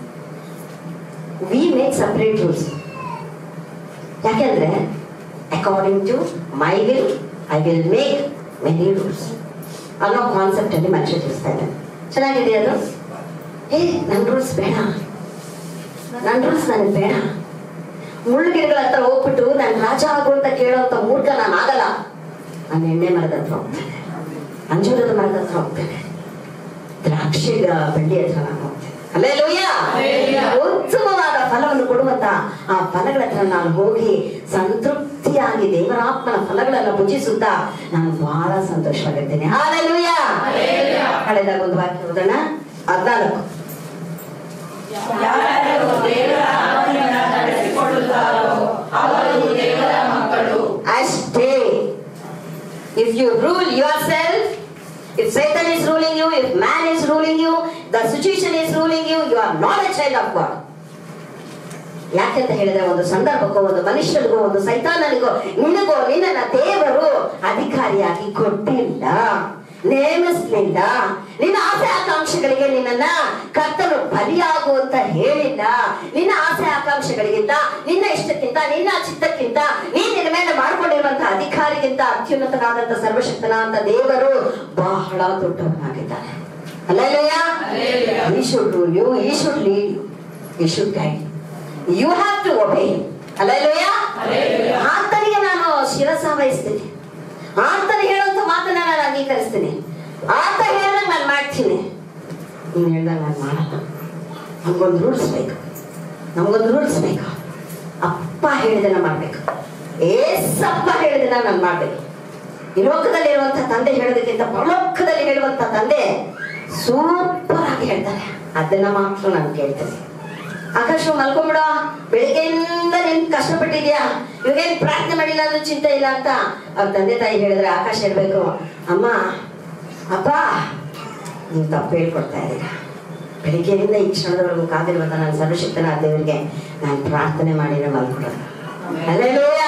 We make separate rules. ಯಾಕೆಂದ್ರೆ according to my will I will make many rules ಅನ್ನೋ ಕಾನ್ಸೆಪ್ಟ್ ಅಲ್ಲಿ ಮನುಷ್ಯ ತಿಳಿಸ್ತಾ ಇದ್ದಾನೆ. ಚೆನ್ನಾಗಿದೆ ಅದು. ಏ ನನ್ನ ರೂಲ್ಸ್ ಬೇಡ, ನನ್ನ ರೂಲ್ಸ್ ನನಗೆ ಬೇಡ. ಮುಳ್ಳುಗಿಡಗಳ ಹತ್ರ ಹೋಗ್ಬಿಟ್ಟು ನಾನು ರಾಜ ಆಗು ಅಂತ ಕೇಳೋಂತ ಮೂರ್ಖ ನಾನು ಆಗಲ್ಲ. ನಾನು ಎಣ್ಣೆ ಮರದ ಹತ್ರ ಹೋಗ್ತೇನೆ, ಅಂಜೂರದ ಮರದ ಹತ್ರ ಹೋಗ್ತೇನೆ, ದ್ರಾಕ್ಷಿ ಬಳ್ಳಿ ಹತ್ರ ನಾನು ಹೋಗ್ತೇನೆ. ಹಲ್ಲೆಲೂಯಾ. ಉತ್ತಮವಾದ ಫಲವನ್ನು ಕೊಡುವಂತ ಆ ಫಲಗಳ ಹತ್ರ ನಾನು ಹೋಗಿ ಸಂತೃಪ್ತಿಯಾಗಿ ದೇವರಾತ್ಮನ ಫಲಗಳನ್ನ ಭುಜಿಸುತ್ತಾ ನಾನು ಬಹಳ ಸಂತೋಷವಾಗಿರ್ತೇನೆ. ಹಲ್ಲೆಲೂಯಾ. ಕಳೆದಾಗ ಒಂದು ವಾಕ್ಯ ಓದೋಣ, ಹದಿನಾಲ್ಕು. ಅಷ್ಟೇ. If you rule yourself, if Satan is ruling you, if man is ruling you, the situation is ruling you, you are not a child of God. ಯಾಕೆಂತ ಹೇಳಿದ್ರೆ ಒಂದು ಸಂದರ್ಭಕ್ಕೋ ಒಂದು ಮನುಷ್ಯನಿಗೋ ಒಂದು ಸೈತಾನನಿಗೋ ನಿನಗೋ ನಿನ್ನ ದೇವರು ಅಧಿಕಾರಿಯಾಗಿ ಕೊಟ್ಟಿಲ್ಲ, ನೇಮಿಸಲಿಲ್ಲ. ನಿನ್ನ ಆಸೆ ಆಕಾಂಕ್ಷೆಗಳಿಗೆ ನಿನ್ನನ್ನ ಕರ್ತನು ಬಲಿಯಾಗು ಅಂತ ಹೇಳಿಲ್ಲ. ನಿನ್ನ ಆಸೆ ಆಕಾಂಕ್ಷೆಗಳಿಗಿಂತ, ನಿನ್ನ ಇಷ್ಟಕ್ಕಿಂತ, ನಿನ್ನ ಚಿತ್ತಕ್ಕಿಂತ, ನೀನ್ ನಿನ್ನ ಮೇಲೆ ಮಾಡ್ಕೊಂಡಿರುವಂತಹ ಅಧಿಕಾರಿಗಿಂತ ಅತ್ಯುನ್ನತನಾದಂತ ಸರ್ವಶಕ್ತನಾದ ದೇವರು ಬಹಳ ದೊಡ್ಡವನಾಗಿದ್ದಾನೆ. Hallelujah. He should rule you, he should lead you, he should guide you. You have to obey him. Hallelujah. ಆತನಿಗೆ ನಾನು ಶಿರಸ ವಹಿಸ್ತೀನಿ, ಆತನ ಹೇಳುವಂತ ಮಾತನ್ನ ನಾನು ಅಂಗೀಕರಿಸ್ತೀನಿ, ಆತ ಹೇಳ್ದಂಗೆ ನಾನು ಮಾಡ್ತೀನಿ, ನೀನು ಹೇಳ್ದಂಗೆ ನಾನು ಮಾಡಲ್ಲ. ನಮ್ಗೊಂದು ರೂಲ್ಸ್ ಬೇಕು, ನಮ್ಗೊಂದು ರೂಲ್ಸ್ ಬೇಕು. ಅಪ್ಪ ಹೇಳಿದನ ಮಾಡ್ಬೇಕು, ಏಸಪ್ಪ ಹೇಳಿದನ ನಾನು ಮಾಡ್ಬೇಕು. ಈ ಲೋಕದಲ್ಲಿ ಇರುವಂತ ತಂದೆ ಹೇಳೋದಕ್ಕಿಂತ ಪರಲೋಕದಲ್ಲಿ ಹೇಳುವಂತ ತಂದೆ ಸೂಪರ್ ಆಗಿ ಹೇಳ್ತಾರೆ, ಅದನ್ನ ಮಾತ್ರ ನಾನು ಕೇಳ್ತೇನೆ. ಆಕಾಶ ಮಲ್ಕೊಂಬಿಡ, ಬೆಳಿಗ್ಗೆಯಿಂದ ನೀನ್ ಕಷ್ಟಪಟ್ಟಿದ್ಯಾ, ಇವಾಗೇನ್ ಪ್ರಾರ್ಥನೆ ಮಾಡಿಲ್ಲ ಅಂದ್ರೆ ಚಿಂತೆ ಇಲ್ಲ ಅಂತ ಅವ್ರ ತಂದೆ ತಾಯಿ ಹೇಳಿದ್ರೆ ಆಕಾಶ ಹೇಳ್ಬೇಕು, ಅಮ್ಮ ಅಪ್ಪ ನೀವು ತಪ್ಪು ಹೇಳ್ಕೊಡ್ತಾ ಇದ್ದೀರಾ, ಬೆಳಿಗ್ಗೆಯಿಂದ ಈ ಕ್ಷಣದವರೆಗೂ ಕಾದಿರುವಂತ ನಾನು ಸರ್ವಶಕ್ತನ ದೇವರಿಗೆ ನಾನು ಪ್ರಾರ್ಥನೆ ಮಾಡಿದ್ರೆ ಮಲ್ಕೊಡೋದು. ಹಲ್ಲೆಲೂಯಾ.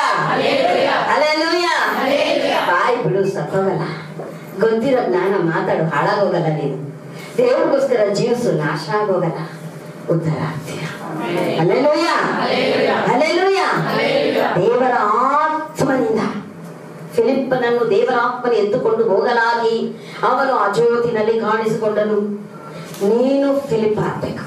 ಹಲ್ಲೆಲೂಯಾ. ಬಾಯಿ ಬಿಡು, ಸತ್ತೋಗಲ್ಲ. ಗೊತ್ತಿರೋ ಜ್ಞಾನ ಮಾತಾಡು, ಹಾಳಾಗೋಗಲ್ಲ. ನೀನು ದೇವ್ರಿಗೋಸ್ಕರ ಜೀವಿಸು, ನಾಶ ಆಗೋಗಲ್ಲ, ಉದ್ಧಾರ ಆಗ್ತೀಯ. ಹಲ್ಲೆಲೂಯಾ. ಹಲ್ಲೆಲೂಯಾ. ದೇವರ ಆತ್ಮನಿಂದ ಫಿಲಿಪ್ಪನನ್ನು ದೇವರ ಆತ್ಮನ ಎತ್ತುಕೊಂಡು ಹೋಗಲಾಗಿ ಅವನು ಅಜೋತಿನಲ್ಲಿ ಕಾಣಿಸಿಕೊಂಡನು. ನೀನು ಫಿಲಿಪ್ ಆಗ್ಬೇಕು.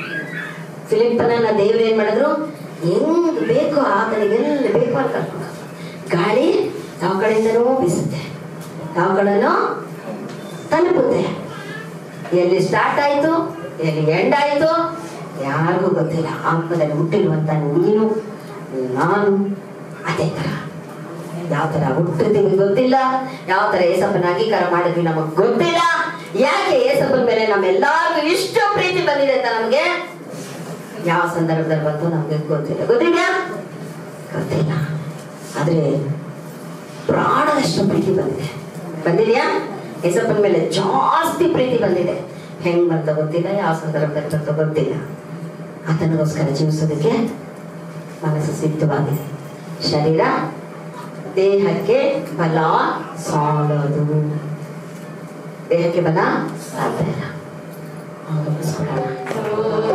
ಫಿಲಿಪ್ಪನನ್ನ ದೇವರು ಏನ್ ಮಾಡಿದ್ರು, ಹೆಂಗ್ ಬೇಕು ಆತನಿಗೆ ಎಲ್ಲಿ ಬೇಕು ಅಂತ ಕರ್ಕೊಂಡು. ಗಾಳಿ ಯಾವ ಕಡೆಯಿಂದನೂ ಬೀಸುತ್ತೆ, ಯಾವ ಕಡೆನೋ ತಲುಪುತ್ತೆ. ಎಲ್ಲಿ ಸ್ಟಾರ್ಟ್ ಆಯ್ತು, ಎಲ್ಲಿ ಎಂಡ್ ಆಯ್ತು ಯಾರಿಗೂ ಗೊತ್ತಿಲ್ಲ. ಆತ್ಮದಲ್ಲಿ ಹುಟ್ಟಿರುವಂತ ನೀನು ನಾನು ಅದೇ ತರ. ಯಾವ ತರ ಹುಟ್ಟಿದ್ವಿ ಗೊತ್ತಿಲ್ಲ, ಯಾವ ತರ ಏಸಪ್ಪನ ಅಂಗೀಕಾರ ಮಾಡಿದ್ವಿ ನಮಗ್ ಗೊತ್ತಿಲ್ಲ. ಯಾಕೆ ಏಸಪ್ಪನ ಮೇಲೆ ನಮ್ಮೆಲ್ಲರಿಗೂ ಇಷ್ಟು ಪ್ರೀತಿ ಬಂದಿದೆ ಅಂತ ನಮ್ಗೆ ಯಾವ ಸಂದರ್ಭದಲ್ಲಿ ಬಂತು ನಮ್ಗೆ ಗೊತ್ತಿಲ್ಲ. ಗೊತ್ತಿದ್ಯಾ? ಗೊತ್ತಿಲ್ಲ. ಆದ್ರೆ ಪ್ರಾಣದಷ್ಟು ಪ್ರೀತಿ ಬಂದಿದೆ. ಬಂದಿದ್ಯಾ? ಏಸಪ್ಪನ ಮೇಲೆ ಜಾಸ್ತಿ ಪ್ರೀತಿ ಬಂದಿದೆ. ಹೆಂಗ್ ಬಂತ ಗೊತ್ತಿಲ್ಲ, ಯಾವ ಸಂದರ್ಭದಲ್ಲಿ ಬಂತ ಗೊತ್ತಿಲ್ಲ. ಆತನಿಗೋಸ್ಕರ ಜೀವಿಸೋದಕ್ಕೆ ಮನಸ್ಸು ಸಿದ್ಧವಾಗಿದೆ. ಶರೀರ ದೇಹಕ್ಕೆ ಬಲ ಸಾಲದು, ದೇಹಕ್ಕೆ ಬಲ ಸಾಧ್ಯ ಇಲ್ಲ.